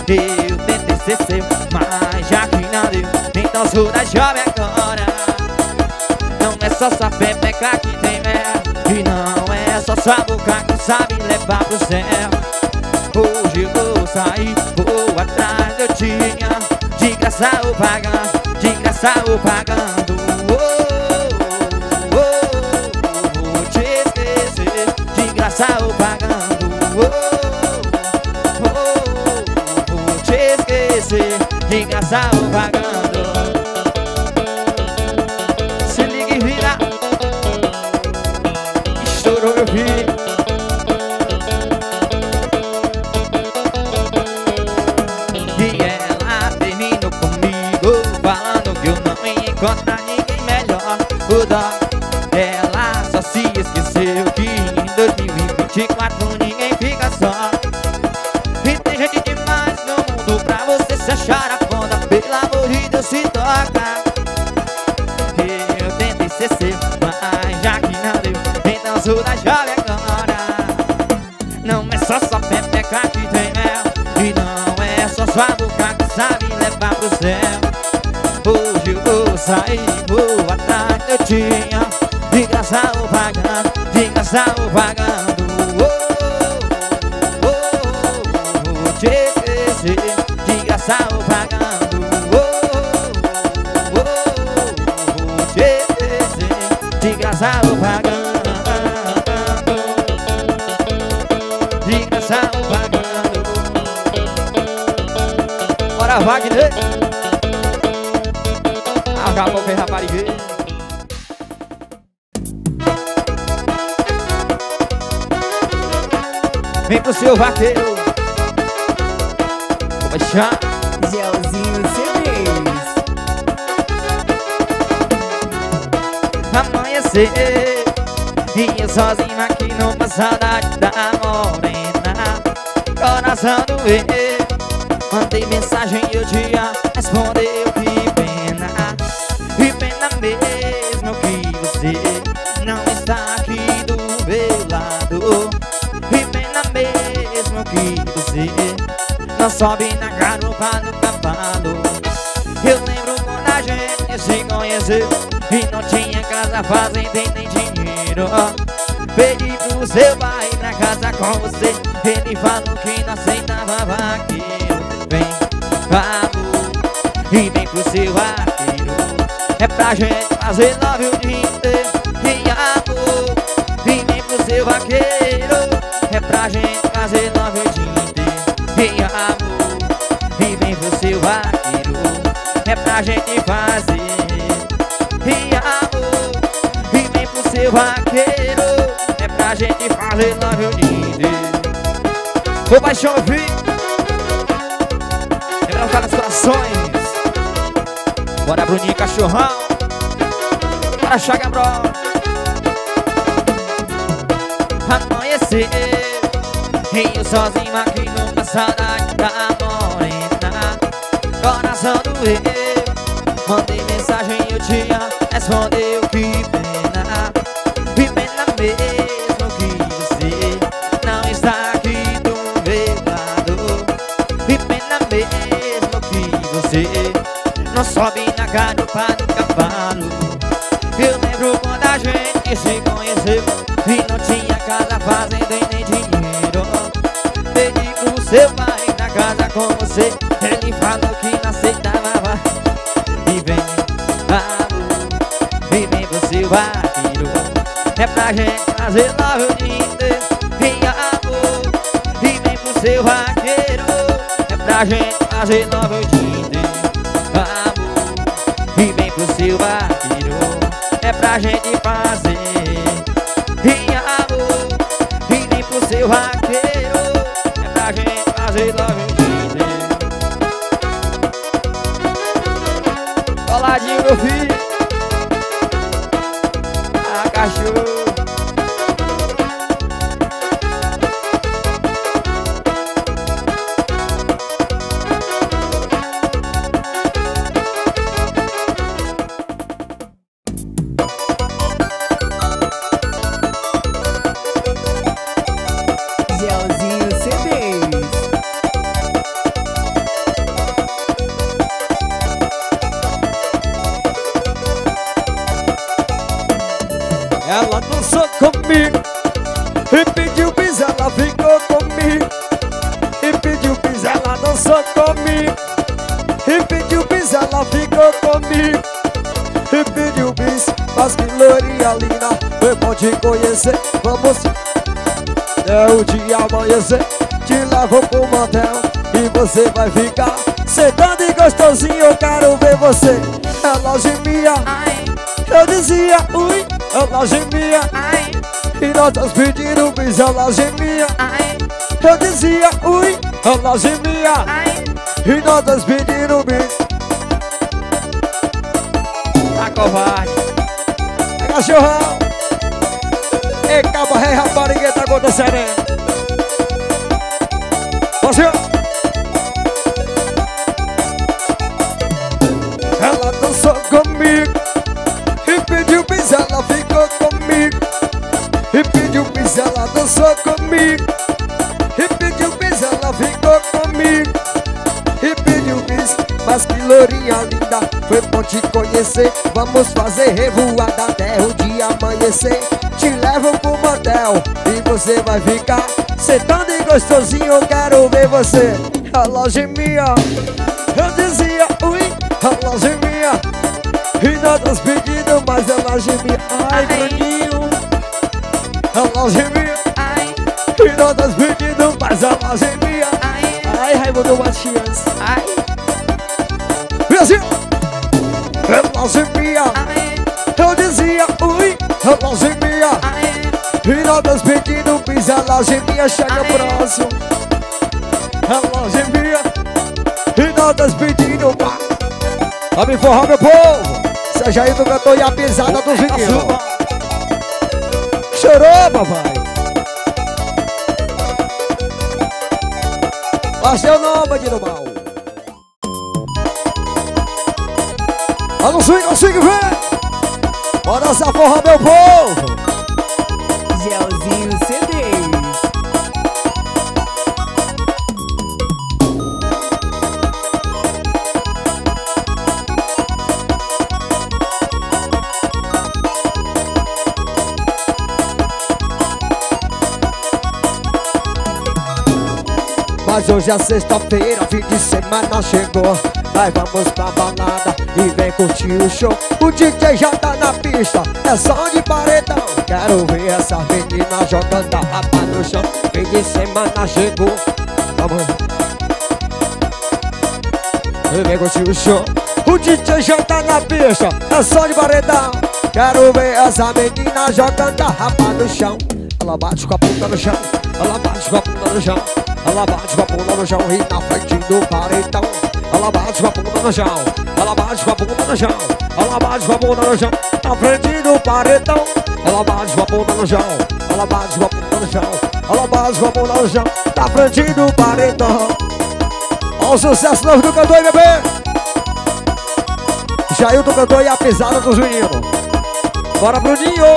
Eu tentei ser seu, mas já que não deu, então sou da jovem agora. Não é só sua pepeca que tem mel, e não é só sua boca que sabe levar pro céu. Hoje eu vou sair, vou atrás eu tinha, de graça ou pagando, de graça ou pagando. Oh, oh, oh, vou te esquecer, de graça ou pagando. Oh, oh, oh, vou te esquecer, de graça ou pagando. Se liga e vira, estourou meu filho. Encontra ninguém melhor, o dó. Ela só se esqueceu que em dois mil e vinte e quatro ninguém fica só. E tem gente demais no mundo pra você se achar a ponta. Pelo amor de Deus, se toca. Eu tentei ser seu, mas já que não deu, então sou da jovem agora. Não é só sua pepeca que tem mel, e não é só sua boca que sabe levar pro céu. Hoje eu vou sair, vou atrás eu tinha, de graça ou pagando, de graça ou pagando. Oh, oh, oh, vou te esquecer, de graça ou pagando. Oh, oh, oh, vou te esquecer, de graça ou pagando, de graça ou pagando. Bora, Wagner! Acabou com raparigueiro. Vem pro seu vaqueiro. Vou baixar. Gelzinho C Ds. Amanhecer e eu sozinho aqui numa saudade da morena. Coração doer, mandei mensagem e o dia respondeu que pena. E pena mesmo que você não está aqui do meu lado. E pena mesmo que você não sobe na garupa do cavalo. Eu lembro quando a gente se conheceu e não tinha casa, fazenda nem dinheiro. Pedi pro seu pai ir pra casa com você, ele falou que não aceitava vaqueiro. Vem, vamos, e vem pro seu vaqueiro. É pra gente fazer love o dia inteiro. E amor, e vem pro seu vaqueiro. É pra gente fazer love o dia inteiro. E amor, e vem pro seu vaqueiro. É pra gente fazer. E amor, e vem pro seu vaqueiro. É pra gente fazer love o dia inteiro. Vou baixar o vídeo, lembrar o cara dos corações. Bora, Bruninho Cachorrão. Bora, Chaga Bro. Amanhecer e eu sozinho aqui numa saudade da morena. Coração doeu, mandei mensagem e o dia respondeu que pena. E pena mesmo que você não está aqui do meu lado. E pena mesmo que você não sobe na garupa do cavalo. Eu lembro quando a gente se conheceu e não tinha casa, fazenda e nem dinheiro. Pedi pro seu pai ir na casa com você, ele falou que não aceitava. E vem, vamos, e vem pro seu vaqueiro. É pra gente fazer love o dia inteiro. E amor, e vem pro seu vaqueiro. É pra gente fazer love o dia inteiro. E vem pro seu vaqueiro. É pra gente fazer. E amor, e vem pro seu vaqueiro. É pra gente fazer love o dia inteiro. Coladinho, meu filho. Ah, cachorro. ela ficou comigo e pediu bis, mas que lourinha linda. Foi bom te conhecer, vamos. É o dia amanhecer, te levo pro motel e você vai ficar sentando e gostosinho. Eu quero ver você. Ela gemia, eu dizia ui. Ela gemia, e nós dois pedindo bis. Ela gemia, eu dizia ui. Ela gemia, e nós dois pedindo bis. Tá covarde. É cachorrão. Ei, cabo, rei, rapariga, tá acontecendo. Você. Ela dançou comigo e pediu bis, ela ficou comigo e pediu bis, ela dançou comigo e pediu bis, ela ficou comigo e pediu bis. Mas que lourinha linda, foi bom te conhecer. Vamos fazer revoada até o dia amanhecer. Te levo pro motel e você vai ficar sentando e gostosinho. Eu quero ver você. Ela gemia, eu dizia ui. Ela gemia, e nós nos pedindo, mas ela gemia. Ai, Bruninho. Ela gemia, e nós nos pedindo, mas ela gemia. Ai, Raimundo Matias. Ai, E assim, ela gemia, eu dizia ui. Ela gemia, e nós nos pedindo bis. Ela gemia, chega próximo. Ela gemia, e nós nos pedindo pá. Pra me forrar, meu povo. Seja aí do cantor e a pisada dos meninos. Chorou, papai. Faz teu nome, bandido mal. Olha o swing, olha o swing, vem. Bora essa forra, meu povo. Gelzinho C Ds. Mas hoje é sexta-feira, fim de semana chegou. Nós vamos pra balada e vem curtir o show. O D J já tá na pista, é som de paredão. Quero ver essa menina jogando a rapa no chão. Fim de semana chegou. Vamos. E vem curtir o show. O D J já tá na pista, é som de paredão. Quero ver essa menina jogando a rapa no chão. Ela bate com a bunda no chão, ela bate com a bunda no chão. Ela bate com a bunda no chão e na frente do paredão. Ela bate com a bunda no chão, ela bate com a bunda no chão. Ela bate com a bunda no chão, na frente do paredão. Ela bate com a bunda no chão, ela bate com a bunda no chão. Ela bate com a bunda no chão, na frente do paredão. Olha o sucesso novo do cantor, bebê. Jailton cantor e a pisada dos meninos. Bora, Bruninho.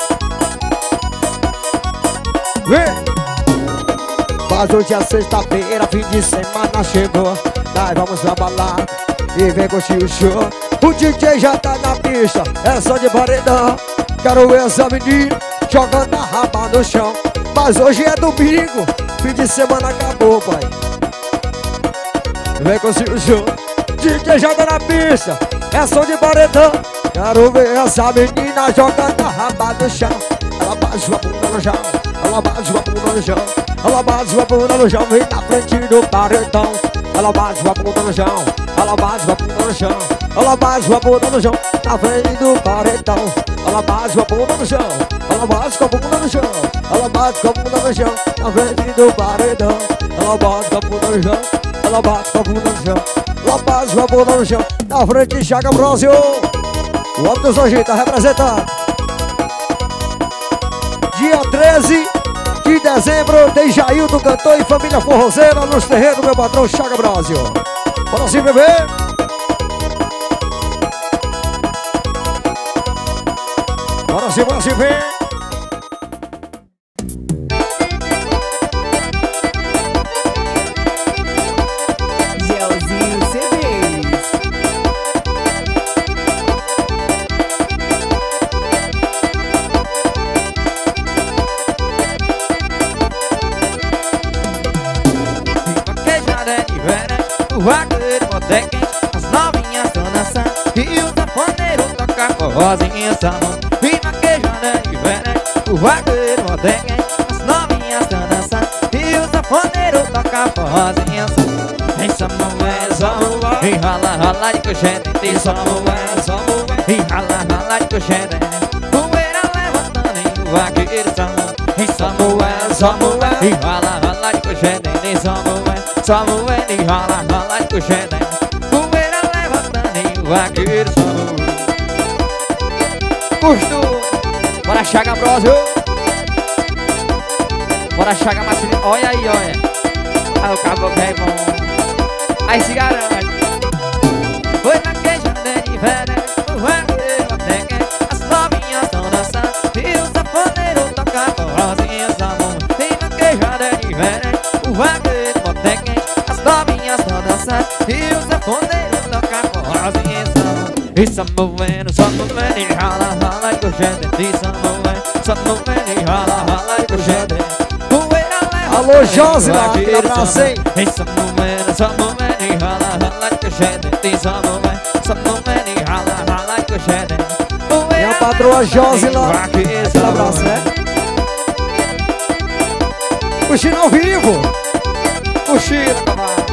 Vem. Mas hoje é sexta-feira, fim de semana chegou. Nós vamos pra balada e vem curtir o show. O D J já tá na pista, é só de paredão. Quero ver essa menina jogando a raba no chão. Mas hoje é domingo, fim de semana acabou, pai. Vem curtir o show. D J já tá na pista, é só de paredão. Quero ver essa menina jogando a raba no chão. Ela bate com a bunda no chão, ela bate com a bunda no chão. Ela bate com a bunda no chão e na frente do paredão. Ela bate com a bunda no chão, ela bate com a bunda no chão. Ela bate com a bunda no chão, na frente do paredão. Ela bate com a bunda no chão, ela bate com a bunda no chão. Ela bate com a bunda no chão, na frente do paredão. Ela bate com a bunda no chão, ela bate com a bunda no chão. Ela bate com a bunda no chão, na frente de Chaga Brasil. O homem do Zorginho tá representando. Dia treze de dezembro tem Jailton cantor e família forrozeira nos terrenos do meu patrão Chaga Brasil. Bora sim, bebê. Bora sim, bora sim, vem. Gelzinho C Ds. vaquejada é diferente, o vaqueiro bota é quente. As novinhas estão na toca forrozinho salão. E vaquejando de diferente, o vaqueiro moderno, as novinhas tão dançando e o sanfoneiro toca forrozinho salão. Em Samuel, Samuel, e rala, rala de coxete. Em Samuel, Samuel, e rala, rala de coxete. Poeira levantando e o vaqueiro salão. Em Samuel, Samuel, e rala, rala de coxete. Em Samuel, Samuel, e rala, rala de coxete. Poeira levantando e o vaqueiro salão. Custo, bora chaga broso. Bora chaga macilha, olha aí, olha. Aí o caboclo é bom. Aí se garante. Foi vaquejando de diferente, o vaqueiro até as novinhas tão dançando e o sanfoneiro toca forrozinho salão. Tem vaquejando de diferente, o vaqueiro até as novinhas tão dançando e o sanfoneiro toca forrozinho salão. E só movendo, só movendo e rala, rala de coxete. E só movendo, só movendo e rala, rala de coxete. Alô, Josila, aquele abraço, hein? E só movendo, só movendo e rala, rala de coxete. E só movendo, só movendo e rala, rala de coxete. E a patroa Josila, aquele abraço, né? Puxinho ao vivo. Puxinho, cavalo.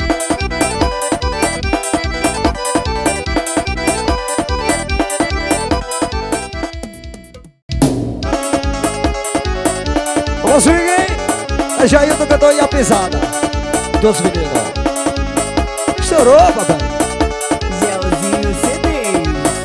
Vamos swing, hein? É Jailton cantou e a pisada dos meninos. Estourou, papai. Gelzinho C Ds.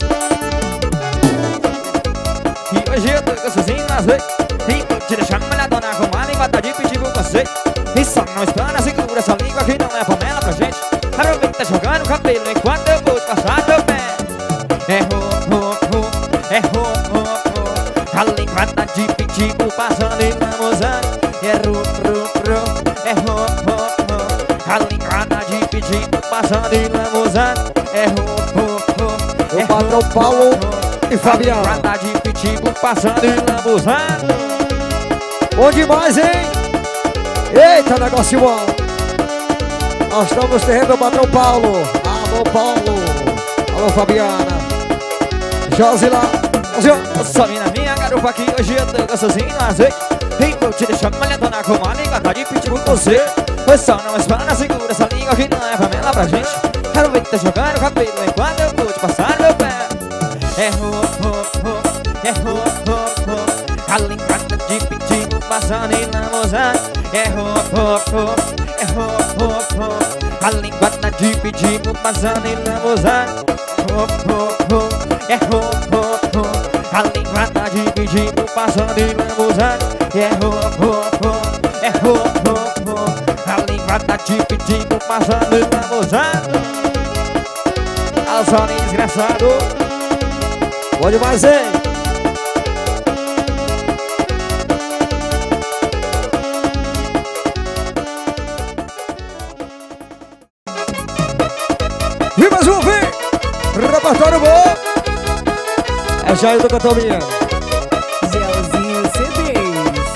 E hoje eu tô gostosinho nas vezes. E vou te deixar molhadona com uma língua tá de pedir por você. E só não espana, segura essa língua que não é panela pra gente. Aproveita jogando o cabelo enquanto eu vou te passar meu pé. É ro, ro, ro, é ro, ro, ro. A língua tá de pedir por passando e namorando. É ro, ro, ro, é ro, ro, ro. A linguada de pedido passando e lamuzando. É ro, ro, ro, é o patrão Paulo e Fabiano. A linguada de pedido passando e lamuzando. Bom demais, hein? Eita, negócio bom. Nós estamos no terreno do patrão Paulo. Alô, Paulo. Alô, Fabiana. Josila. Só mina minha garupa aqui, hoje eu tô gostosinho às vezes. E vou te deixar molhadona com uma língua tá de pedir por você. Pois só não espana, segura essa língua que não é panela pra gente. Quero ver que tá jogando o cabelo enquanto eu vou te passar meu pé. É ro, ro, ro, é ro, ro, ro. A língua tá de pedir por passando e namorando. É ro, ro, ro, é ro, ro, ro. A língua tá de pedir por passando e namorando. Ro, ro, ro, é ro, ro, ro. A língua tá de pedido, passando e lambuzando. É ro, ro, ro, é ro, ro, ro. A língua tá de pedido, passando e lambuzando. Alzone desgraçado. Bom demais, hein? E mais uma vez, repertório bom. É Jailton cantou minha. Gelzinho C Ds.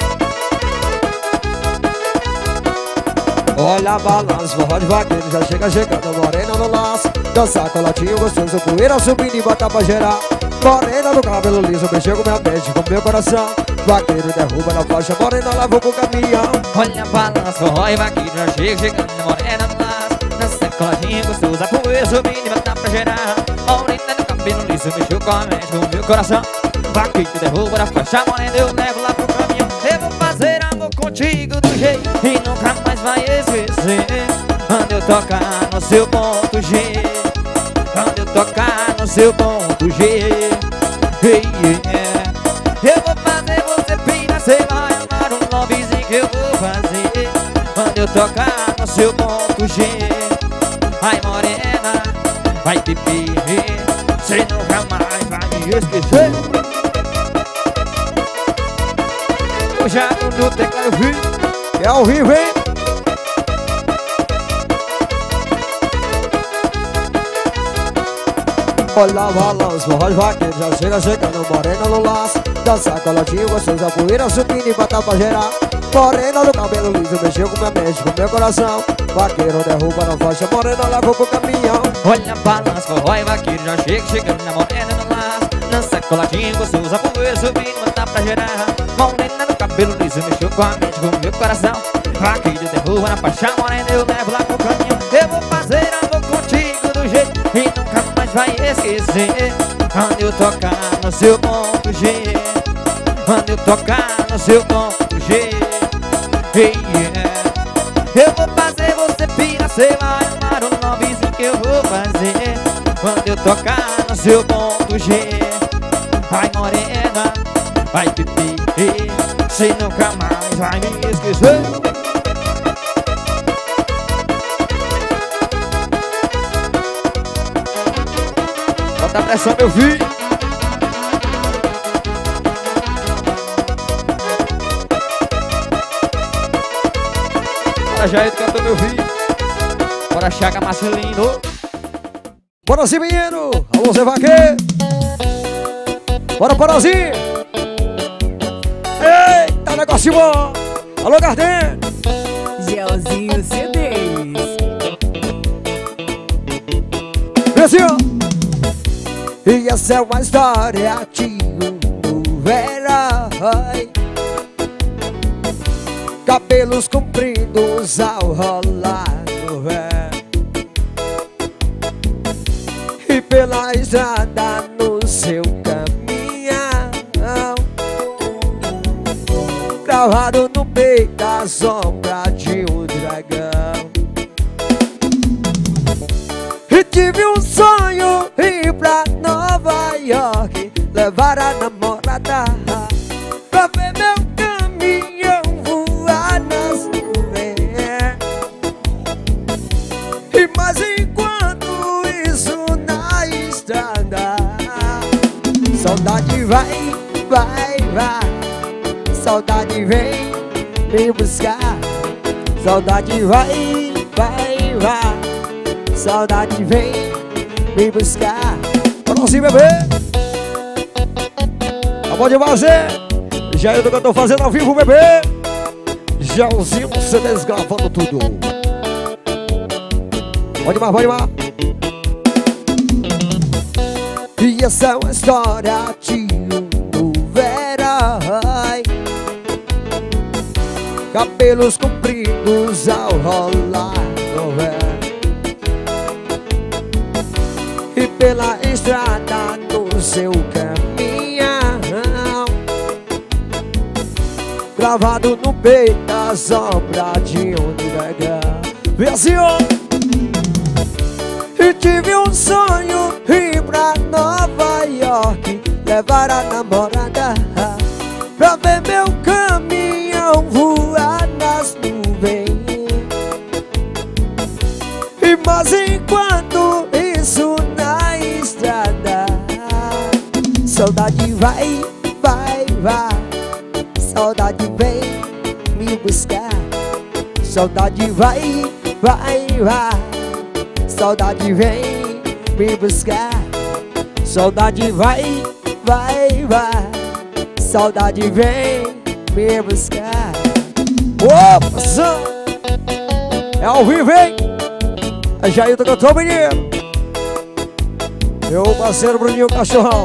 Olha a balança, forró de vaqueiro já chega chegando, morena no laço. Dançar coladinho gostoso, poeira subindo e bota pra gerar. Morena no cabelo liso, mexeu com minha mente, com meu coração. Vaqueiro derruba na faixa, morena leva pro caminhão. Olha a balança, forró e vaqueiro já chega chegando, morena no laço. Dançar coladinho gostoso, poeira subindo e bota pra gerar. Morena no cabelo liso, mexeu com a mente, com meu coração. Vaqueiro derruba na faixa, morena eu levo lá pro caminhão. Eu vou fazer amor contigo do jeito e nunca mais vai esquecer. Quando eu tocar no seu ponto G, quando eu tocar no seu ponto G, hey, yeah. Eu vou fazer você pirar, você vai amar um lovezinho que eu vou fazer. Quando eu tocar no seu ponto G, ai morena, vai beber, você nunca mais vai me esquecer. Eu já no teclado vivo, é ao vivo, hein? Olha a balança, forró de vaqueiro já chega chegando, morena no laço. Dançar coladinho gostoso, a poeira subindo e bota pra gerar. Morena no cabelo liso, mexeu com minha mente, com meu coração. Vaqueiro derruba na faixa, morena leva pro caminhão. Olha a balança, forró e vaqueiro já chega chegando, na morena no laço. Dança coladinho, gostoso, apoio, subindo, manda pra gerar. Morena no cabelo liso, mexeu com a mente, com o meu coração. Aqui de derruba na paixão, morena, eu levo lá pro caminho. Eu vou fazer amor contigo do jeito e nunca mais vai esquecer. Quando eu tocar no seu ponto G, quando eu tocar no seu ponto G, hey, yeah. Eu vou fazer você pira, você vai amar o novizinho que eu vou fazer. Quando eu tocar no seu ponto G, ai morena, vai pipi, você nunca mais vai me esquecer. Bota a pressão, meu filho. Bora, Jair, cantou, meu filho. Bora, Chaga, Marcelino. Bora, Ziminheiro. Alô, Zé Vaqueiro. Bora, Parazinho. Eita, negócio bom. Alô, Gardem. Gelzinho C Ds. Vem assim, ó. E essa é uma história de um herói. Cabelos compridos ao rolar no véu, e pela estrada no seu caminhão, gravado no peito a sombra de um dragão. E tive um sonho, ir pra Nova York, levar a namorada pra ver meu caminhão voar nas nuvens. E mas enquanto isso na estrada, saudade vai, vai, vai, saudade vem me buscar. Saudade vai, vai, vai, saudade vem me buscar. Próximo, bebê. Acabou de fazer. Já eu que eu tô fazendo ao vivo, bebê. Gelzinho C Ds gravando tudo. Pode mais, pode mais. E essa é uma história de um herói. Cabelos compridos ao rolar no véu, e pela estrada no seu caminhão, gravado no peito a sombra de um dragão. Vem assim, ó. E tive um sonho, ir pra Nova York, levar a namorada pra ver meu caminhão voar nas nuvens. E mas enquanto isso na estrada, saudade vai, vai, vai, saudade vem me buscar. Saudade vai, vai, vai, saudade vem me buscar. Saudade vai, vai, vai, saudade vem me buscar. Opa, som! É ao vivo, hein? É Jair do cantor, menino. Meu parceiro Bruninho Cachorrão.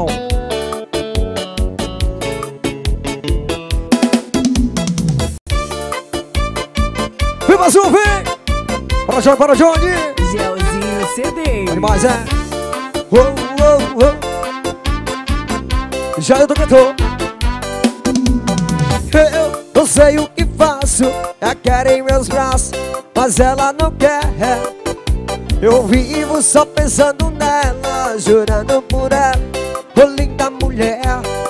Vem mais um, vem! Para Johnny, para Johnny! Gelzinho C Ds. Demais, é? Uou, uou, uou. Jair do cantor. Eu não sei o que faço, ela quer em meus braços, mas ela não quer. Eu vivo só pensando nela, jurando por ela, ô linda mulher.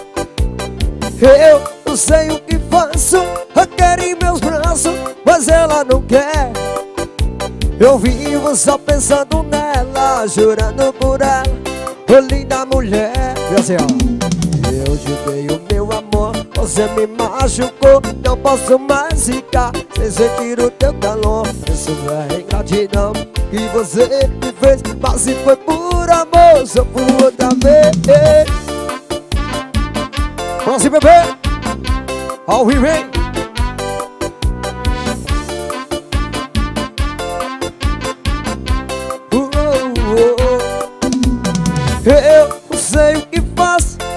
Eu não sei o que faço, ela quer em meus braços, mas ela não quer. Eu vivo só pensando nela, jurando por ela, ô linda mulher. E assim, ó. Eu te dei o meu amor, você me machucou, não posso mais ficar sem sentir o teu calor. Isso é ingratidão que você me fez, mas se foi por amor, só por outra vez. Próximo, bebê. Ao vivo, hein? Uh, uh, uh. Eu não sei o que faço,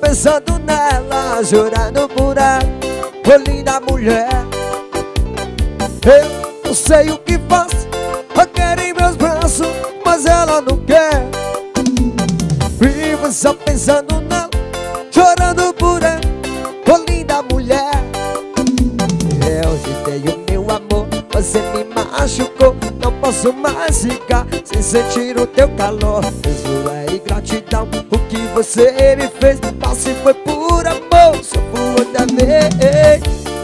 pensando nela, chorando por ela. Ô linda mulher, eu não sei o que faço. Eu quero em meus braços, mas ela não quer. Vivo só pensando nela, chorando por ela. Ô linda mulher, eu te dei o meu amor, você me machucou. Não posso mais ficar sem sentir o teu calor. Isso é ingratidão, o que você me fez. Mas se foi por amor, só por outra vez.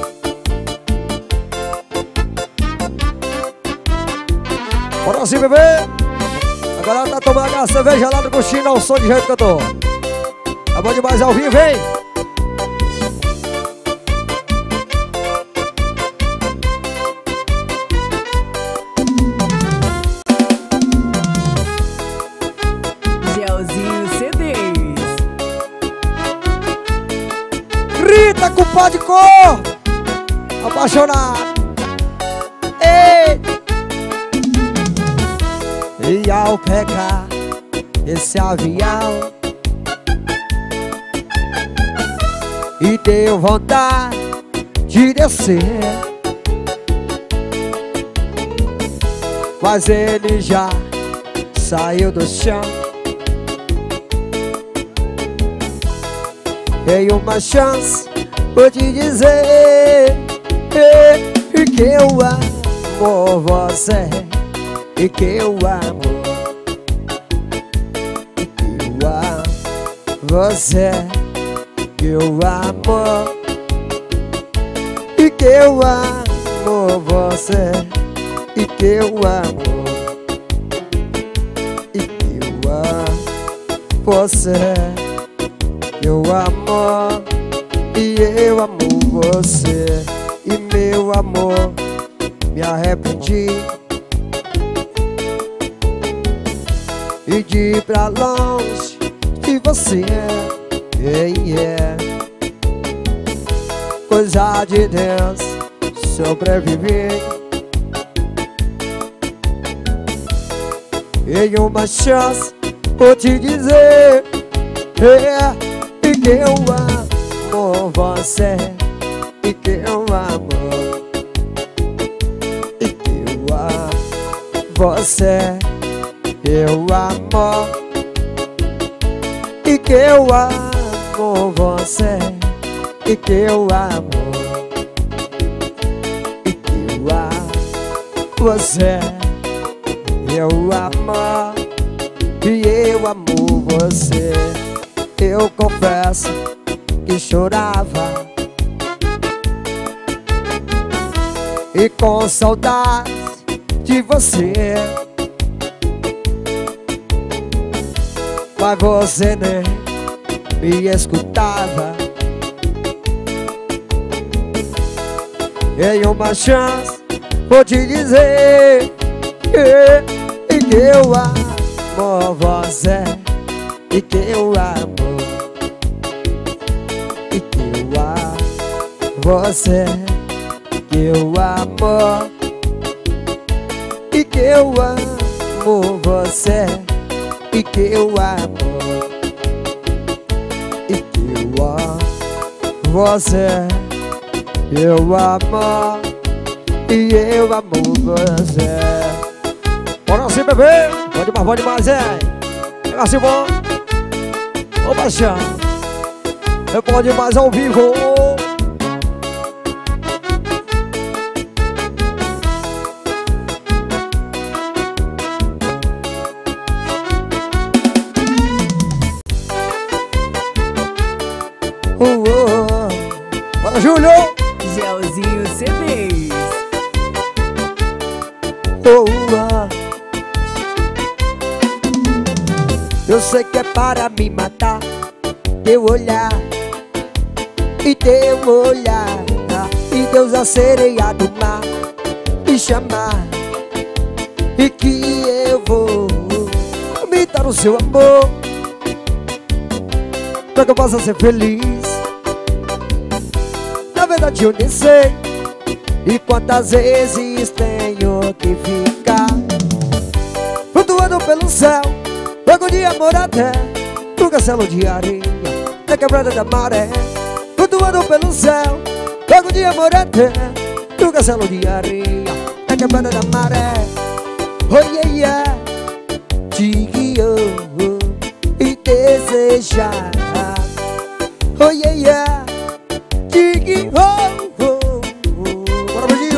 Bora sim, bebê. Agora tá tomando aquela cerveja lá do coxinho ao som de jeito que eu tô. É bom demais ao vivo, hein? Gelzinho C Ds. Grita com pó de cor, apaixonado. Ei! E ao pegar esse avião e deu vontade de descer, mas ele já saiu do chão. Dei uma chance, vou te dizer e que eu amo você, e que eu amo, e que eu amo você, que eu amo, e que eu amo você, e que eu amo, e que eu amo você, que eu amo, e eu amo você. E meu amor, me arrependi e de ir pra longe de você. Yeah, yeah. Coisa de Deus, sobreviver. E uma chance, vou te dizer yeah, e que eu amo você, e que eu amo, e que eu amo você, eu amo, e que eu amo você, e que eu amo, e que eu amo você, eu amo, e eu amo você. Eu confesso que chorava e com saudade de você, mas você nem me escutava. Em uma chance vou te dizer que, que eu amo você, e que eu amo, e que eu amo você, que eu amo, e que eu amo você, e que eu amo, e que eu amo você, eu amo, e eu amo você. Bora sim, bebê, pode mais, pode mais, é. Negócio bom. Ô paixão, eu pode mais ao vivo. Uh, uh. Bora, Júlio. Gelzinho C Ds. Oh, uh. Eu sei que é para me matar, teu olhar e teu olhar, e Deus a sereia do mar me chamar, e que eu vou me dar o seu amor pra que eu possa ser feliz. Na verdade eu nem sei e quantas vezes tenho que ficar flutuando pelo céu, jogo de amor até no castelo de areia. na quebrada da maré, flutuando pelo céu, fogo de amor eterno, no castelo de areia, na quebrada da maré. Oh yeah, yeah, te guiou e desejar. Oh yeah, yeah, te guiou. Bora, beijinho.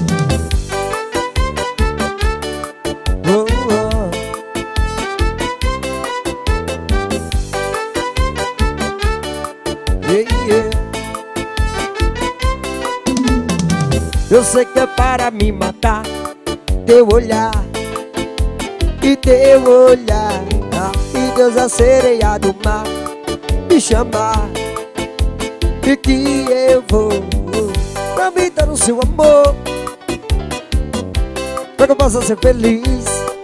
Oh, oh. Yeah, yeah. Eu sei que é para me matar, teu olhar e teu olhar, e Deus a sereia do mar me chamar, e que eu vou pra mim tá no seu amor, pra que eu possa ser feliz.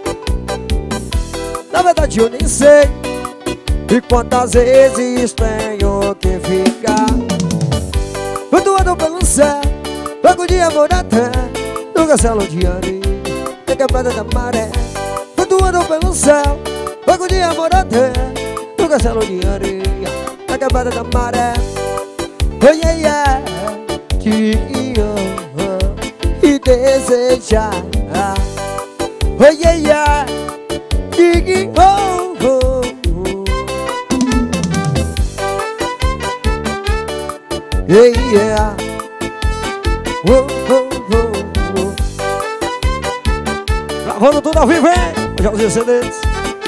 Na verdade eu nem sei e quantas vezes tenho que ficar flutuando pelo céu, fogo de amor até no castelo de areia, na quebrada da maré, flutuando pelo céu, fogo de amor até no castelo de areia, na quebrada da maré. Oh yeah, yeah, te amo e desejar. Oh yeah, yeah, te amo. Yeah, yeah. Oh, oh, oh, oh. Gravando tudo ao vivo, hein? Já os C Ds.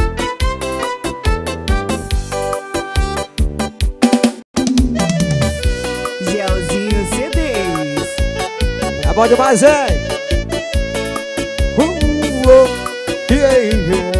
Gelzinho C Ds. É bom demais, hein? Uh, oh, yeah, yeah.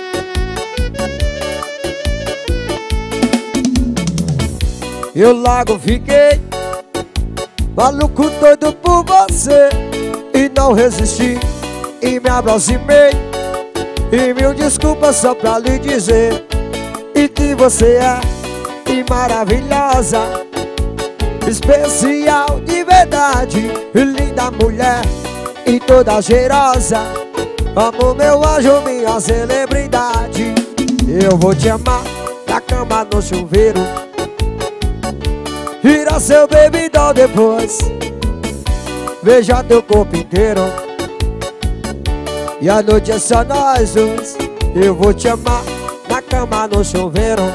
Eu logo fiquei maluco, doido por você, e não resisti, e me aproximei, e mil desculpas só pra lhe dizer, e que você é e maravilhosa, especial de verdade, e linda mulher, e toda cheirosa. Amo meu anjo, minha celebridade. Eu vou te amar na cama, no chuveiro, tira seu bebidão depois, veja teu corpo inteiro, e a noite é só nós dois. Eu vou te amar na cama, no chuveiro,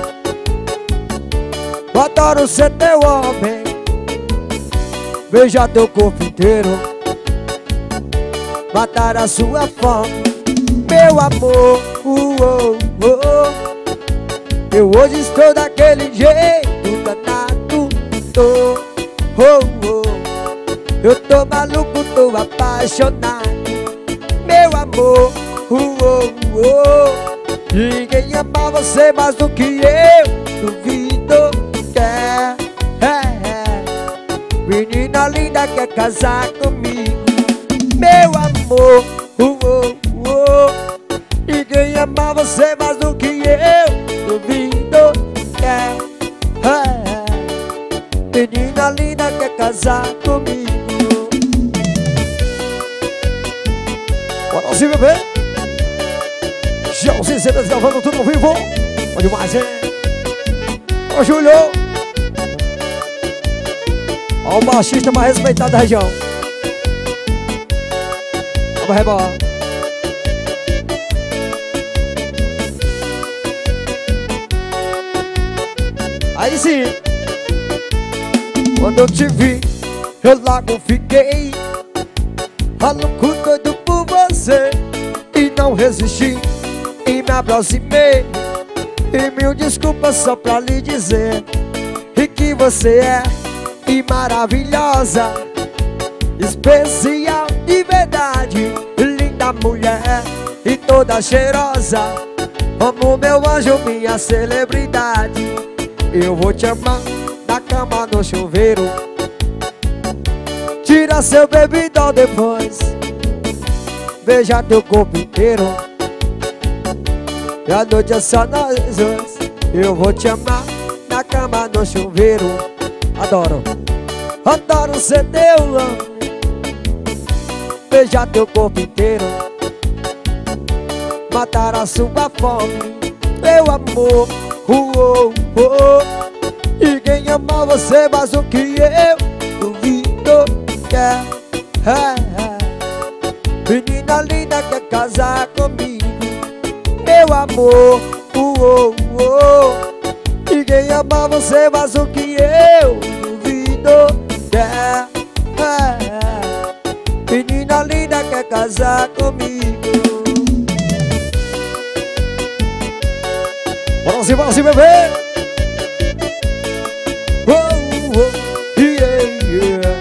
adoro ser teu homem, veja teu corpo inteiro, matar a sua fome, meu amor. uh, oh, oh. Eu hoje estou daquele jeito danado, tô, oh, oh. Eu tô maluco, tô apaixonado, meu amor. uh, oh, oh. Ninguém ama você mais do que eu, duvido que é, é, é. Menina linda quer casar comigo, meu amor. uh, oh, oh. Ninguém ama você mais do que eu, duvido que é, é, é. Menina linda quer casar comigo. Bora assim, bebê. Gelzinho C Ds gravando tudo ao vivo. Bom demais, hein? Ô, Júlio. Ó o baixista mais respeitado da região. Vamos rebolar. Aí sim. Quando eu te vi, eu logo fiquei maluco, doido por você, e não resisti, e me aproximei, e mil desculpas só pra lhe dizer, e que você é e maravilhosa, especial de verdade, linda mulher e toda cheirosa. Amo meu anjo, minha celebridade. Eu vou te amar na cama, no chuveiro, tira seu bebidão depois, veja teu corpo inteiro, e a noite é só nós dois. Eu vou te amar na cama, no chuveiro. Adoro, adoro ser teu homem, veja teu corpo inteiro, matar a sua fome, meu amor. uh, oh, oh. E quem ama você mais do que eu, duvido que é, é, é. Menina linda quer casar comigo, meu amor, uou, uou. E quem ama você mais do que eu, duvido que é, é, é. Menina linda quer casar comigo. Bora se, bora se, bebê. Oh, oh, yeah, yeah.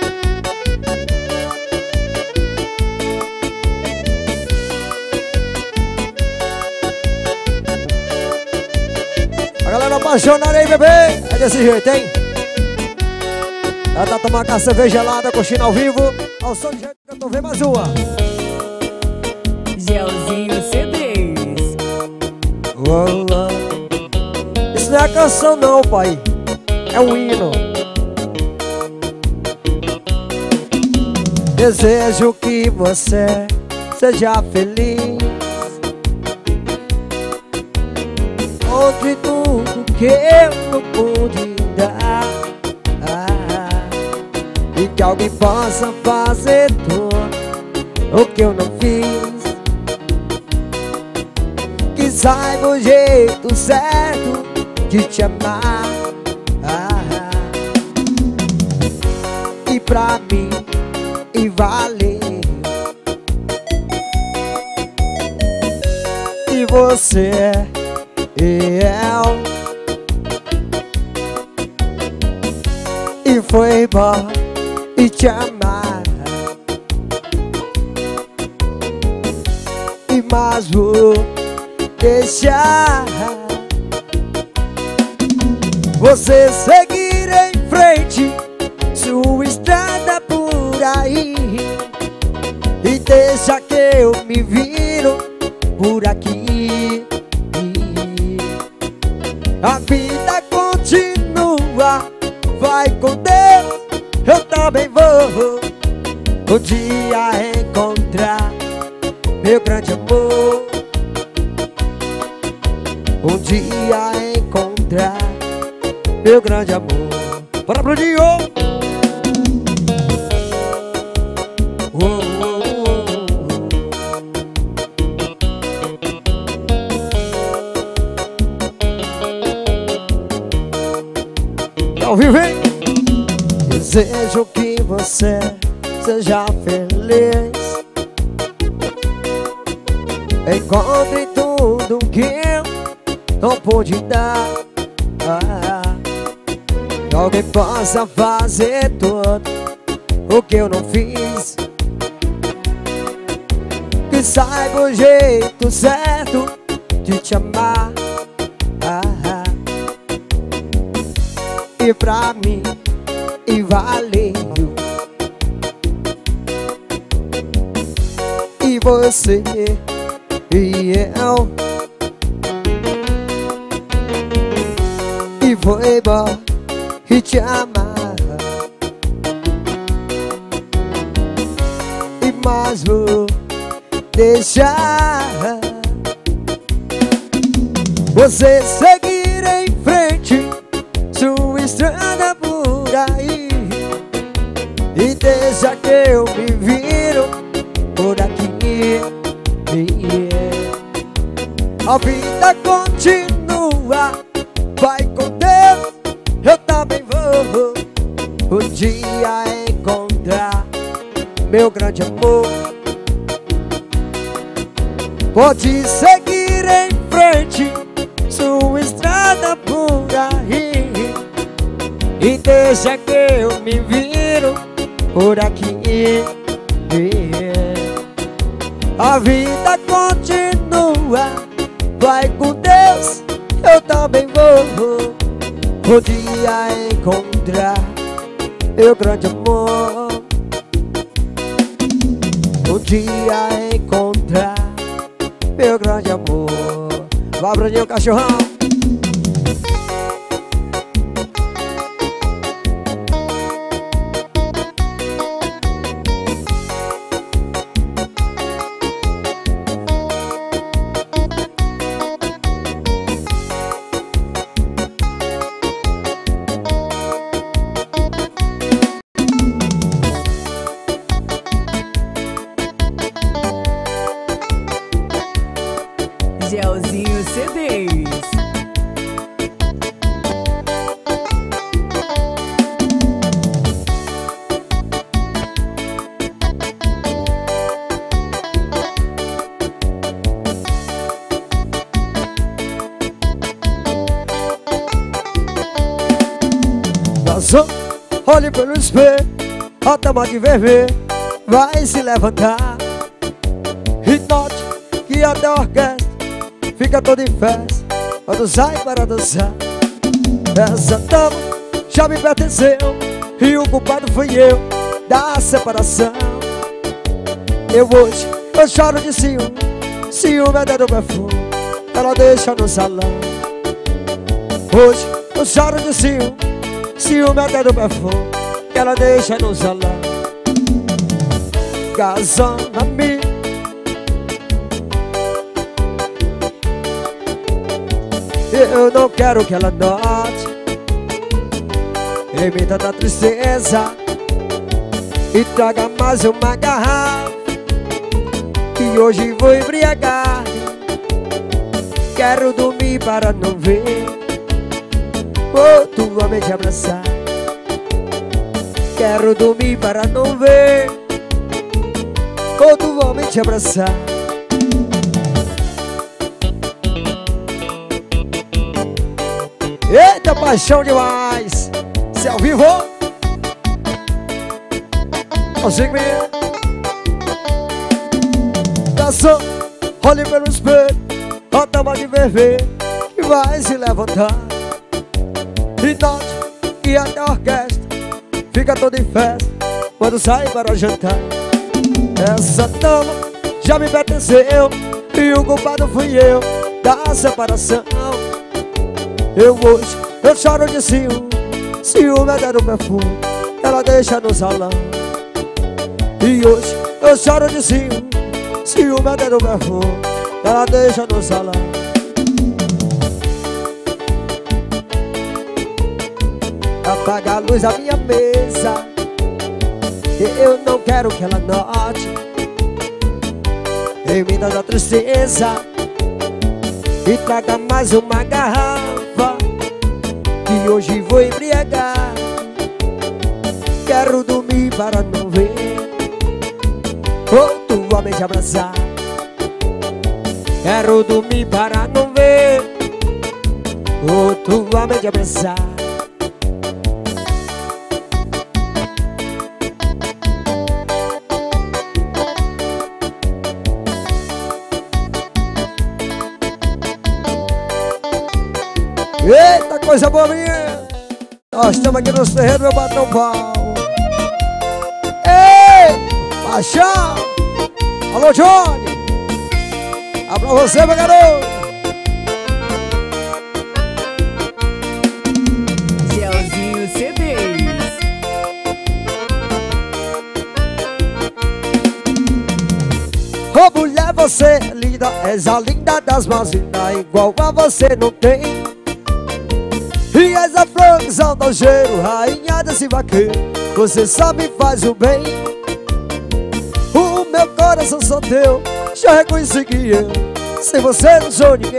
A galera apaixonada aí, bebê. É desse jeito, hein? Ela tá tomando a cerveja gelada, coxinha ao vivo. Ao som de jeito que eu tô vendo mais uma. Gelzinho C Ds. Oh, oh. Isso não é canção não, pai. É um hino. Desejo que você seja feliz. Onde tudo que eu não pude dar, ah, e que alguém possa fazer tudo o que eu não fiz. Que saiba o jeito certo de te amar, ah, e pra mim e valeu. E você e eu, e foi bom e te amar. E mais vou deixar você seguir em frente, sua estrada por aí, e deixa que eu me viro por aqui. A vida continua, vai com Deus, eu também vou um dia encontrar meu grande amor. Um dia encontrar meu grande amor. Bora pro dia! Oh, oh, oh. Ao vivo, hein? Desejo que você seja feliz. Encontre tudo que eu não pude dar, ah, que alguém possa fazer tudo o que eu não fiz. Que saiba o jeito certo de te amar, ah, e pra mim e valeu. E você e eu, e foi bom e te amar. E mais vou deixar você seguir em frente, sua estrada por aí, e deixa que eu me viro por aqui. A vida continua, vai com Deus, eu também vou um dia encontrar meu grande amor. Pode seguir em frente, sua estrada por aí, e deixa que eu me viro por aqui. A vida continua, vai com Deus, eu também vou um dia encontrar meu grande amor. Um dia encontrar meu grande amor. Vai, Bruninho, cachorrão. C Ds. Garçom, olhe pelo espelho, a tampa de vermelho vai se levantar. E note que até a orquestra fica toda em festa quando sai para dançar. Essa dama já me pertenceu e o culpado fui eu da separação. Eu hoje, eu choro de ciúme, ciúme até do perfume ela deixa no salão. Hoje, eu choro de ciúme, ciúme até do perfume que ela deixa no salão. Casamento, eu não quero que ela note em mim tanta tristeza e traga mais uma garrafa que hoje vou embriagar. Quero dormir para não ver outro homem te abraçar. Quero dormir para não ver outro homem te abraçar. Eita, paixão demais! Se é ao vivo, consigo me garçom, olhe pelo espelho, a tampa de vermelho que vai se levantar. E note que até a orquestra fica toda em festa quando sai para jantar. Essa dama já me pertenceu e o culpado fui eu da separação. Eu hoje, eu choro de ciúme, ciúme até do perfume ela deixa no salão. E hoje, eu choro de ciúme, ciúme até do perfume ela deixa no salão. Apaga a luz da minha mesa, eu não quero que ela note em mim da tristeza e traga mais uma garrafa que hoje vou embriagar. Quero dormir para não ver outro homem te abraçar. Quero dormir para não ver outro homem te abraçar. Eita, coisa boa minha! Nós estamos aqui no terreiro, meu patrão Paulo. Ei, paixão! Alô, Johnny! É pra você, meu garoto! Gelzinho C Ds. Ô mulher, você é linda, és a linda das mãos, linda igual a você não tem. E és a flor que solta o cheiro, rainha desse vaqueiro, você só me faz o bem. O meu coração só teu, já reconheci que eu sem você não sou ninguém.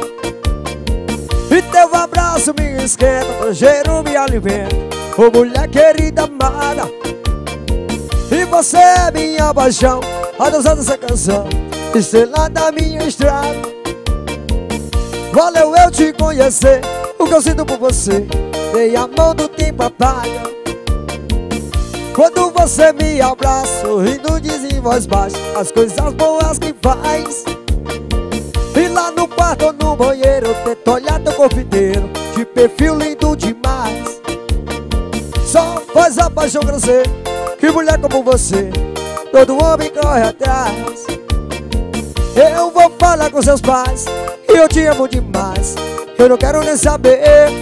E teu abraço me esquenta, teu cheiro me alimenta. Ô mulher querida amada, e você é minha paixão, a dançar dessa canção, estrela da minha estrada. Valeu eu te conhecer, o que eu sinto por você, dei a mão do tempo apaga. Quando você me abraça, sorrindo diz em voz baixa as coisas boas que faz. E lá no quarto ou no banheiro eu tento olhar teu corpo inteiro, de perfil lindo demais. Só faz a paixão crescer, que mulher como você todo homem corre atrás. Eu vou falar com seus pais, e eu te amo demais. Eu não quero nem saber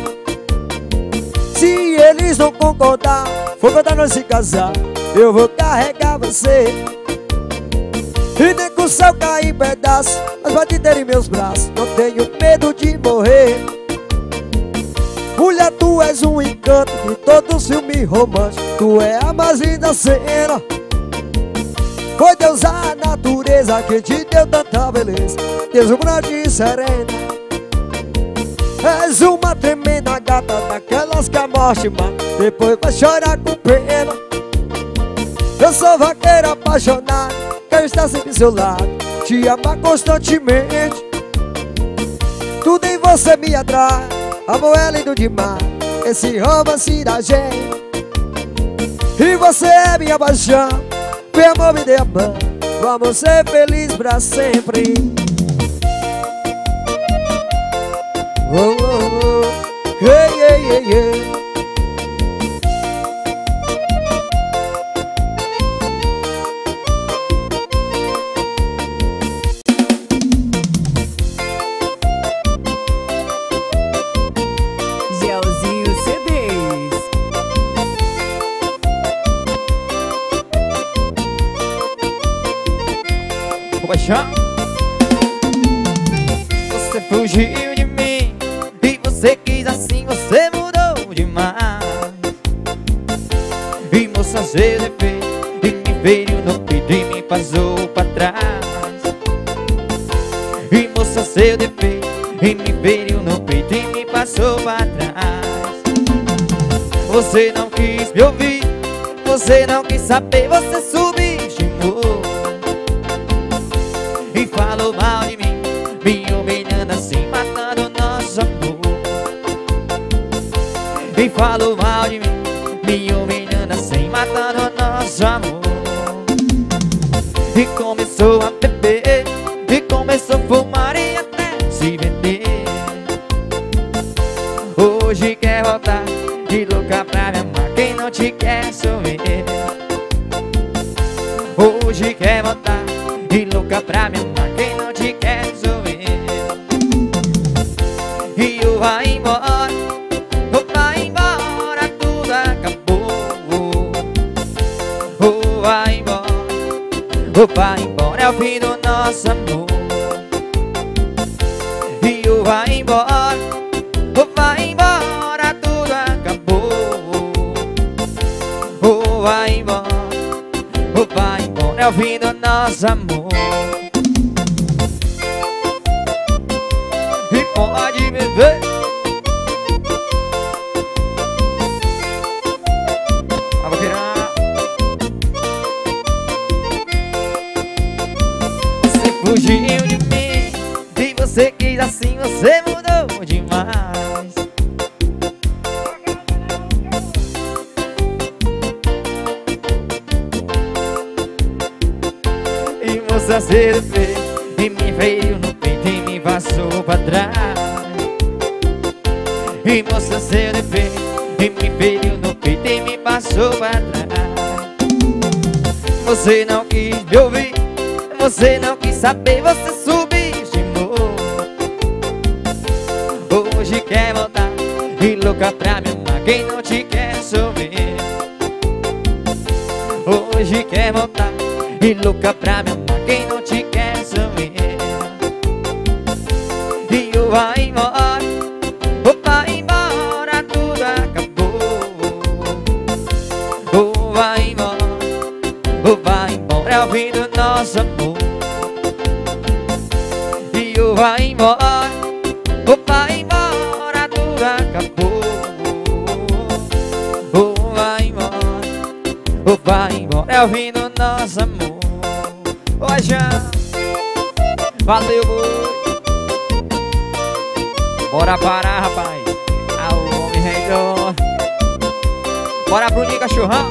se eles não concordar, for pra nós se casar, eu vou carregar você. E nem com o céu cair em pedaços, mas vai te ter em meus braços, não tenho medo de morrer. Mulher, tu és um encanto de todo filme romântico, tu é a mais linda cena. Foi Deus a natureza que te deu tanta beleza. Deslumbrante e serena. És uma tremenda gata, daquelas que a morte mata, depois vai chorar com pena. Eu sou vaqueiro apaixonado, quero estar sempre ao seu lado, te amar constantemente. Tudo em você me atrai, amor é lindo demais, esse romance da gente. E você é minha paixão, meu amor me dê a mão, vamos ser felizes pra sempre. Oh, oh, oh, hey, hey, hey, hey. Gelzinho C Ds. Vou baixar. Você fugiu de mim e você quis assim, você mudou demais. E moça, seu defeito e me veio no peito e me passou pra trás. E moça, seu defeito e me veio no peito e me passou pra trás. Você não quis me ouvir, você não quis saber, você subestimou e falou mal de mim, me humilhando assim, matando nosso amor. E falou mal de mim, me humilhando assim, matando nosso amor. E começou a beber, e começou a fumar e até se vender. Hoje quer voltar e louca pra me amar, quem não te quer sou eu. Hoje quer voltar e louca pra me amar, quem não te quer sou eu. E eu vai embora, eu vai embora, tudo acabou. Oh, vai embora, oh, vai embora, é o fim do nosso amor. E eu vai embora, oh, vai embora, tudo acabou. Oh, vai embora, oh, vai embora, é o fim do nosso amor. E pode me ver. Ah, vou tirar. Você fugiu de mim e você quis assim, você mudou demais. E moça, você fez e me veio no peito e me passou pra trás. E moça, seu defeito e me veio no peito e me passou pra trás. Você não quis me ouvir, você não quis saber, você subestimou. Hoje quer voltar e louca pra me amar, quem não te quer sou eu. Hoje quer voltar e louca pra me amar, quem não te quer sou eu. E eu vai embora, oh, vai embora, tudo acabou. Oh, vai embora, oh, vai embora, é o fim do nosso amor. E eu vai embora, oh, vai embora, tudo acabou. Oh, vai embora, oh, vai embora, é o fim do nosso amor. Oi, Jean, valeu, boi. Bora parar, rapaz. Ah, o homem reidor. Bora pro Nica Churrão.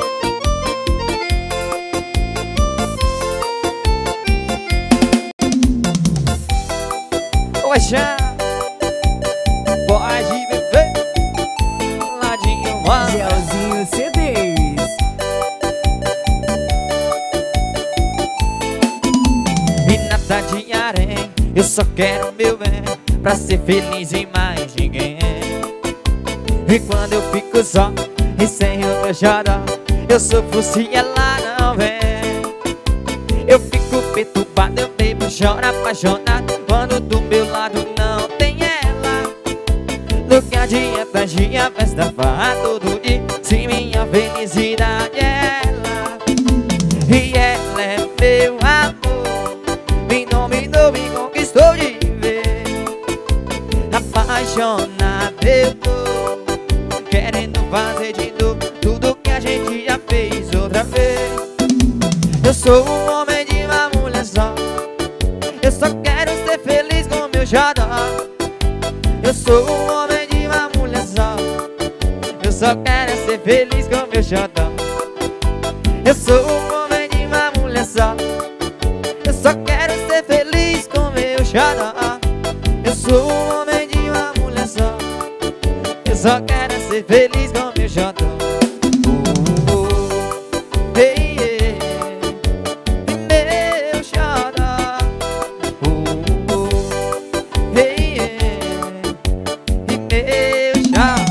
Oi, Jean, pode beber. Ladinho, mano. Gelzinho C Ds. E nada de areia, eu só quero meu bem, pra ser feliz em mais ninguém. E quando eu fico só e sem o meu xodó, eu sofro se ela não vem. Eu fico perturbado, eu bebo, choro apaixonado, quando do meu lado não tem ela. No que adianta dia, festa, farra todo dia, se minha felicidade é ela. E ela é Eu sou um homem de uma mulher só. Eu só quero ser feliz com meu xodó. Eu sou um homem de uma mulher só. Eu só quero ser feliz com meu xodó. Eu sou um homem de uma mulher só. Eu só quero ser feliz com meu xodó. Eu sou um homem de uma mulher só. Eu só quero ser feliz com meu xodó. Uh, uh, hey, hey, meu xodó. Uh, uh, hey, hey, meu xodó.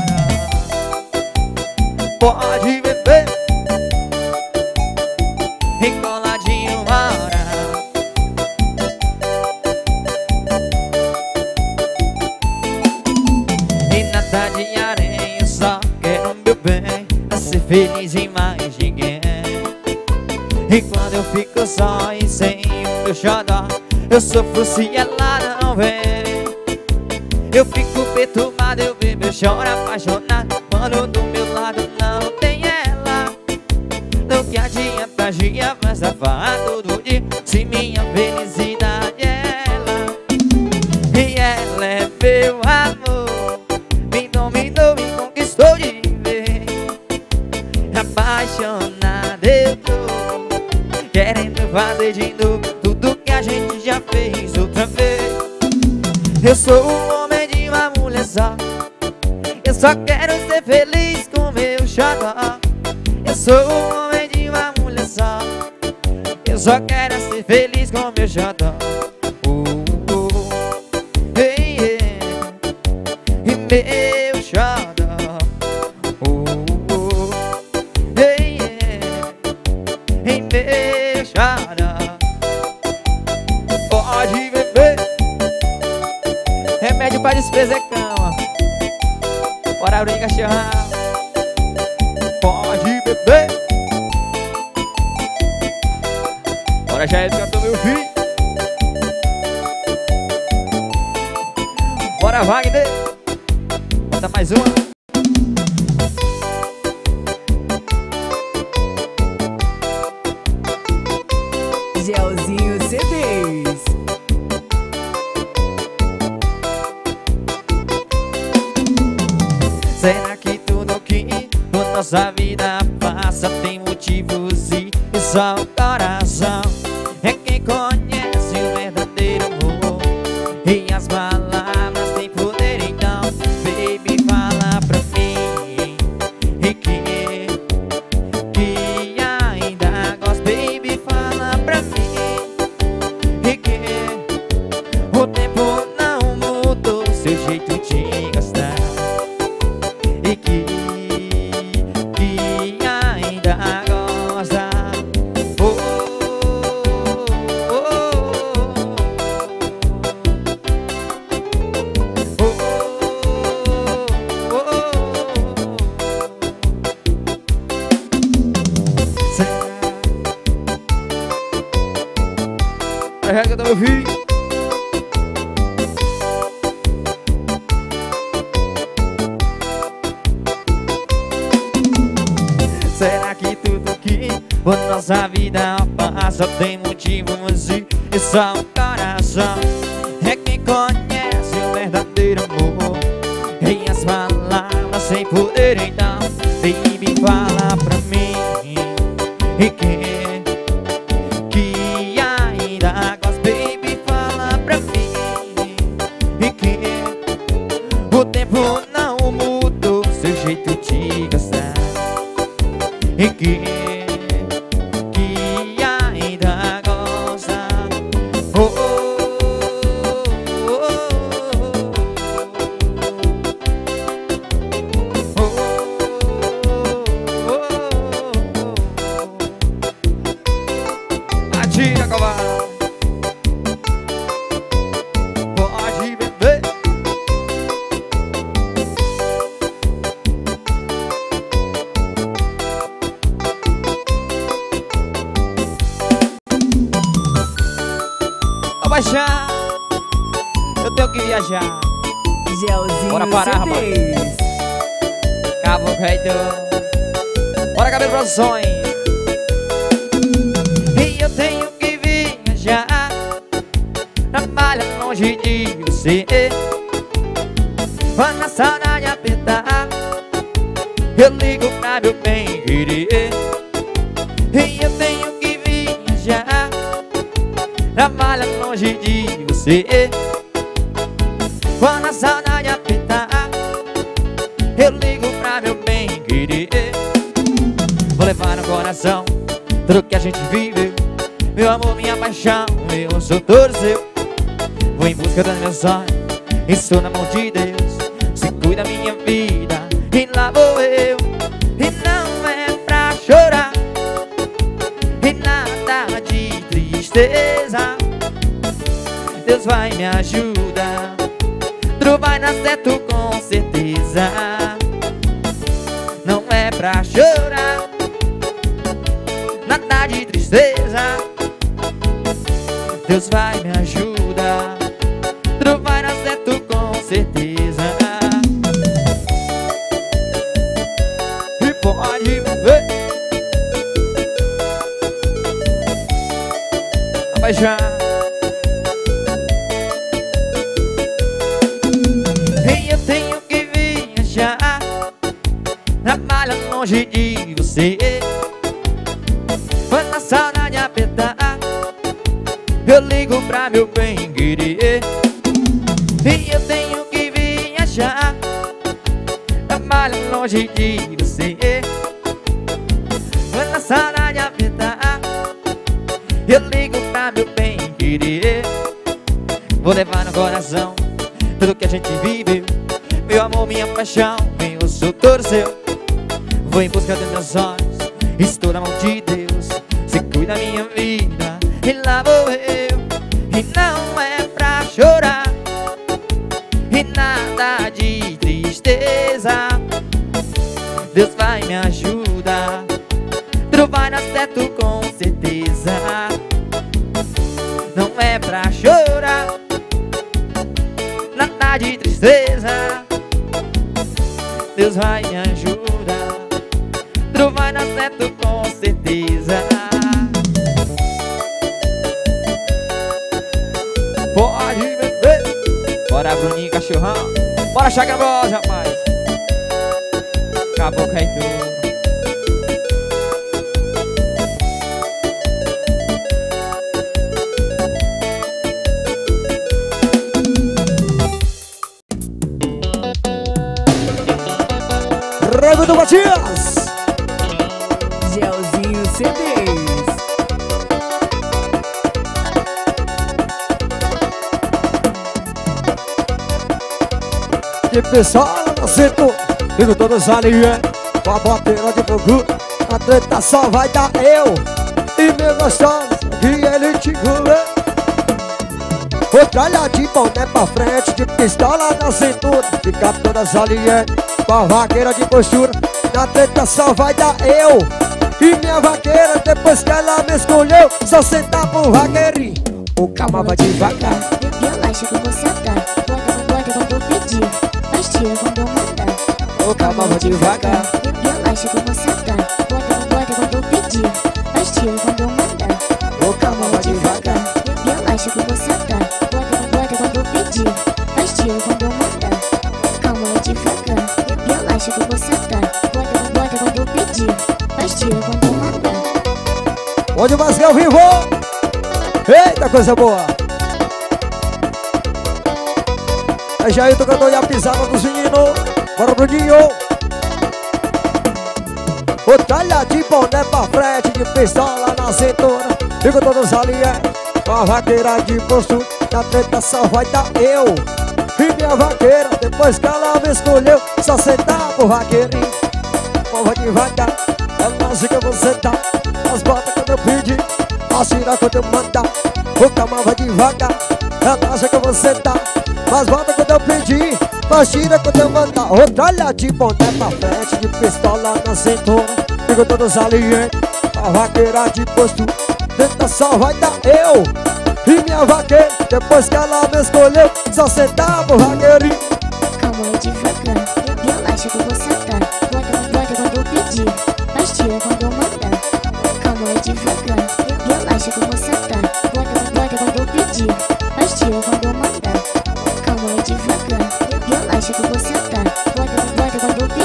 Pode beber encoladinho uma hora. E nada de areia, eu só quero meu bem, a ser feliz em mais ninguém. E quando eu fico só e sem o meu xodó, eu sofro se ela não vem. Eu fico perturbado, eu bebo, eu choro apaixonado quando do meu lado não tem ela. Não que adianta dia pra safar todo dia, se minha felicidade é ela. E ela é meu amor, me dominou, me conquistou de vez. Apaixonado eu tô, querendo fazer de novo tudo que a gente já fez outra vez. Eu sou um homem de uma mulher só. Eu só quero ser feliz com meu xodó. Eu sou um homem de uma mulher só. Eu só quero ser feliz com meu xodó. Uh, uh, hey, hey, e meu xodó. Uh, uh, hey, hey, e meu xodó. Pode beber remédio pra despesa é cama. Bora abrir cachorrão. Pode beber. Bora já cantou meu filho. Bora Wagner. Bota mais uma. Gelzinho C Ds. Será que tudo que a nossa vida passa tem motivos e só o coração é quem conhece o verdadeiro amor? E as palavras têm poder, então baby, fala pra mim e que, que ainda gosta. Baby, fala pra mim e que o tempo não mudou seu jeito de gostar. E que, que ainda gosta. Oh, oh, oh, oh, oh, oh. Será? Carrega do meu filho. Será que tudo que a nossa vida passa tem motivos e só o coração é quem conhece o verdadeiro amor? E as palavras sem poder, então baby, fala pra mim e que, que ainda gosta. Baby, fala pra mim e que o tempo não mudou seu jeito de gostar. E que, que ainda gosta. Oh, oh, oh, oh, oh, oh, oh. Atira, cavalo. Pode beber. Baixar, eu tenho que viajar. Gelzinho Bora parar, C Ds. Cabo Credo. Bora, Cabelo Produções. E você. Quando a saudade apertar, eu ligo pra meu bem querer. E eu tenho que viajar, trabalha longe de você. Quando a saudade apertar, eu ligo pra meu bem querer. Vou levar no coração tudo que a gente viveu, meu amor, minha paixão, eu sou todo seu. Vou em busca dos meus sonhos, estou na mão de Deus. Se cuida da minha vida, e lá vou eu. E não é pra chorar, e nada de tristeza. Deus vai me ajudar, tudo vai dar certo com certeza. Não é pra chorar, nada de tristeza. Deus vai me ajudar, tudo vai dar certo com certeza. E pode ver a paixão. E eu tenho que viajar, trabalha longe de você. Quando a saudade apertar, eu ligo pra meu bem querer. E eu tenho que viajar, trabalha longe de você. Quando a saudade apertar, eu ligo pra meu bem querer. Vou levar no coração tudo que a gente viveu, meu amor, minha paixão, eu sou todo seu. Vou em busca dos meus sonhos, estou na mão de Deus. Se cuida da minha vida, e lá vou eu. E não é pra chorar, e nada de tristeza. Deus vai me ajudar, tudo vai dar certo com certeza. Não é pra chorar, nada de tristeza. Deus vai me ajudar, tudo vai dar certo com certeza. Pode beber. Bora, Bruninho, cachorrão. Bora, Chaga Boss, rapaz. Acabou, Caetano. Rego do Matias. Gelzinho C Ds. Que pessoal no centro, digo todos ali, é. Com a boteira de fogo, a treta só vai dar eu e meu gostoso, que ele te comer. Outra olhada de boné pra frente, de pistola na cintura, fica todas ali, é. Com a vaqueira de postura, na treta só vai dar eu e minha vaqueira, depois que ela me escolheu, só sentar pro vaqueirinho. O calma vai devagar. Relaxa que eu vou sentar. Bota, bota quando eu pedir, mas tira quando eu mandar. O calma vai devagar. Relaxa que eu vou sentar. Bota, bota quando eu pedir, mas tira quando eu mandar. O calma vai devagar. Relaxa que eu vou sentar. Bota, bota quando eu pedir, mas tira quando eu mandar. Calma vai devagar. Relaxa que eu vou sentar. Bota, bota quando eu pedir, mas tira quando eu mandar. Onde o Mascão vivo? Eita, coisa boa! É Jailton cantou e a pisada dos meninos. Bora, Bruninho! Outra olhada de boné pra frente, de pistola na cintura, fico todos ali, é. Com a vaqueira de postura, na treta só vai dar eu e minha vaqueira, depois que ela me escolheu, só sentar pro vaqueirinho. Porra devagar, é lógico que eu vou sentar. As botas quando eu pedir, as tira quando eu mandar. O calma vai devagar, relaxa que eu vou sentar. Mas volta quando eu pedir, mas tira quando eu mandar. Outra olhada de boné pra frente, de pistola na cintura, fico todos ali, hein? A vaqueira de postura, tenta só vai dar eu e minha vaqueira, depois que ela me escolheu, só sentar pro vaqueirinho. Calma aí devagar, relaxa que eu vou sentar. Bota, bota quando eu pedir, mas tira quando eu mandar. Calma aí devagar, relaxa que eu vou sentar. Bota, bota quando eu pedir, mas tira quando eu mandar. Calma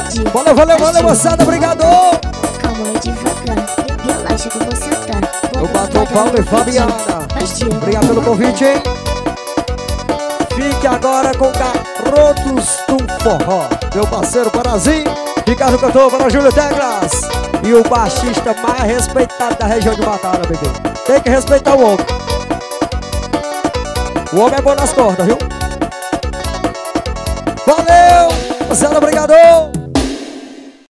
pedir. Valeu, valeu, valeu, moçada, obrigado! Calma aí devagar, relaxa que eu vou sentar. Eu bato o Paulo e Fabiana. Obrigado pelo convite, hein? Fique agora com Garotos do Forró. Meu parceiro Parazinho, Ricardo Cantor para Júlio Tegras. E o baixista mais respeitado da região de Batalha, bebê. Tem que respeitar o homem. O homem é bom nas cordas, viu? Valeu! Marcelo, obrigado!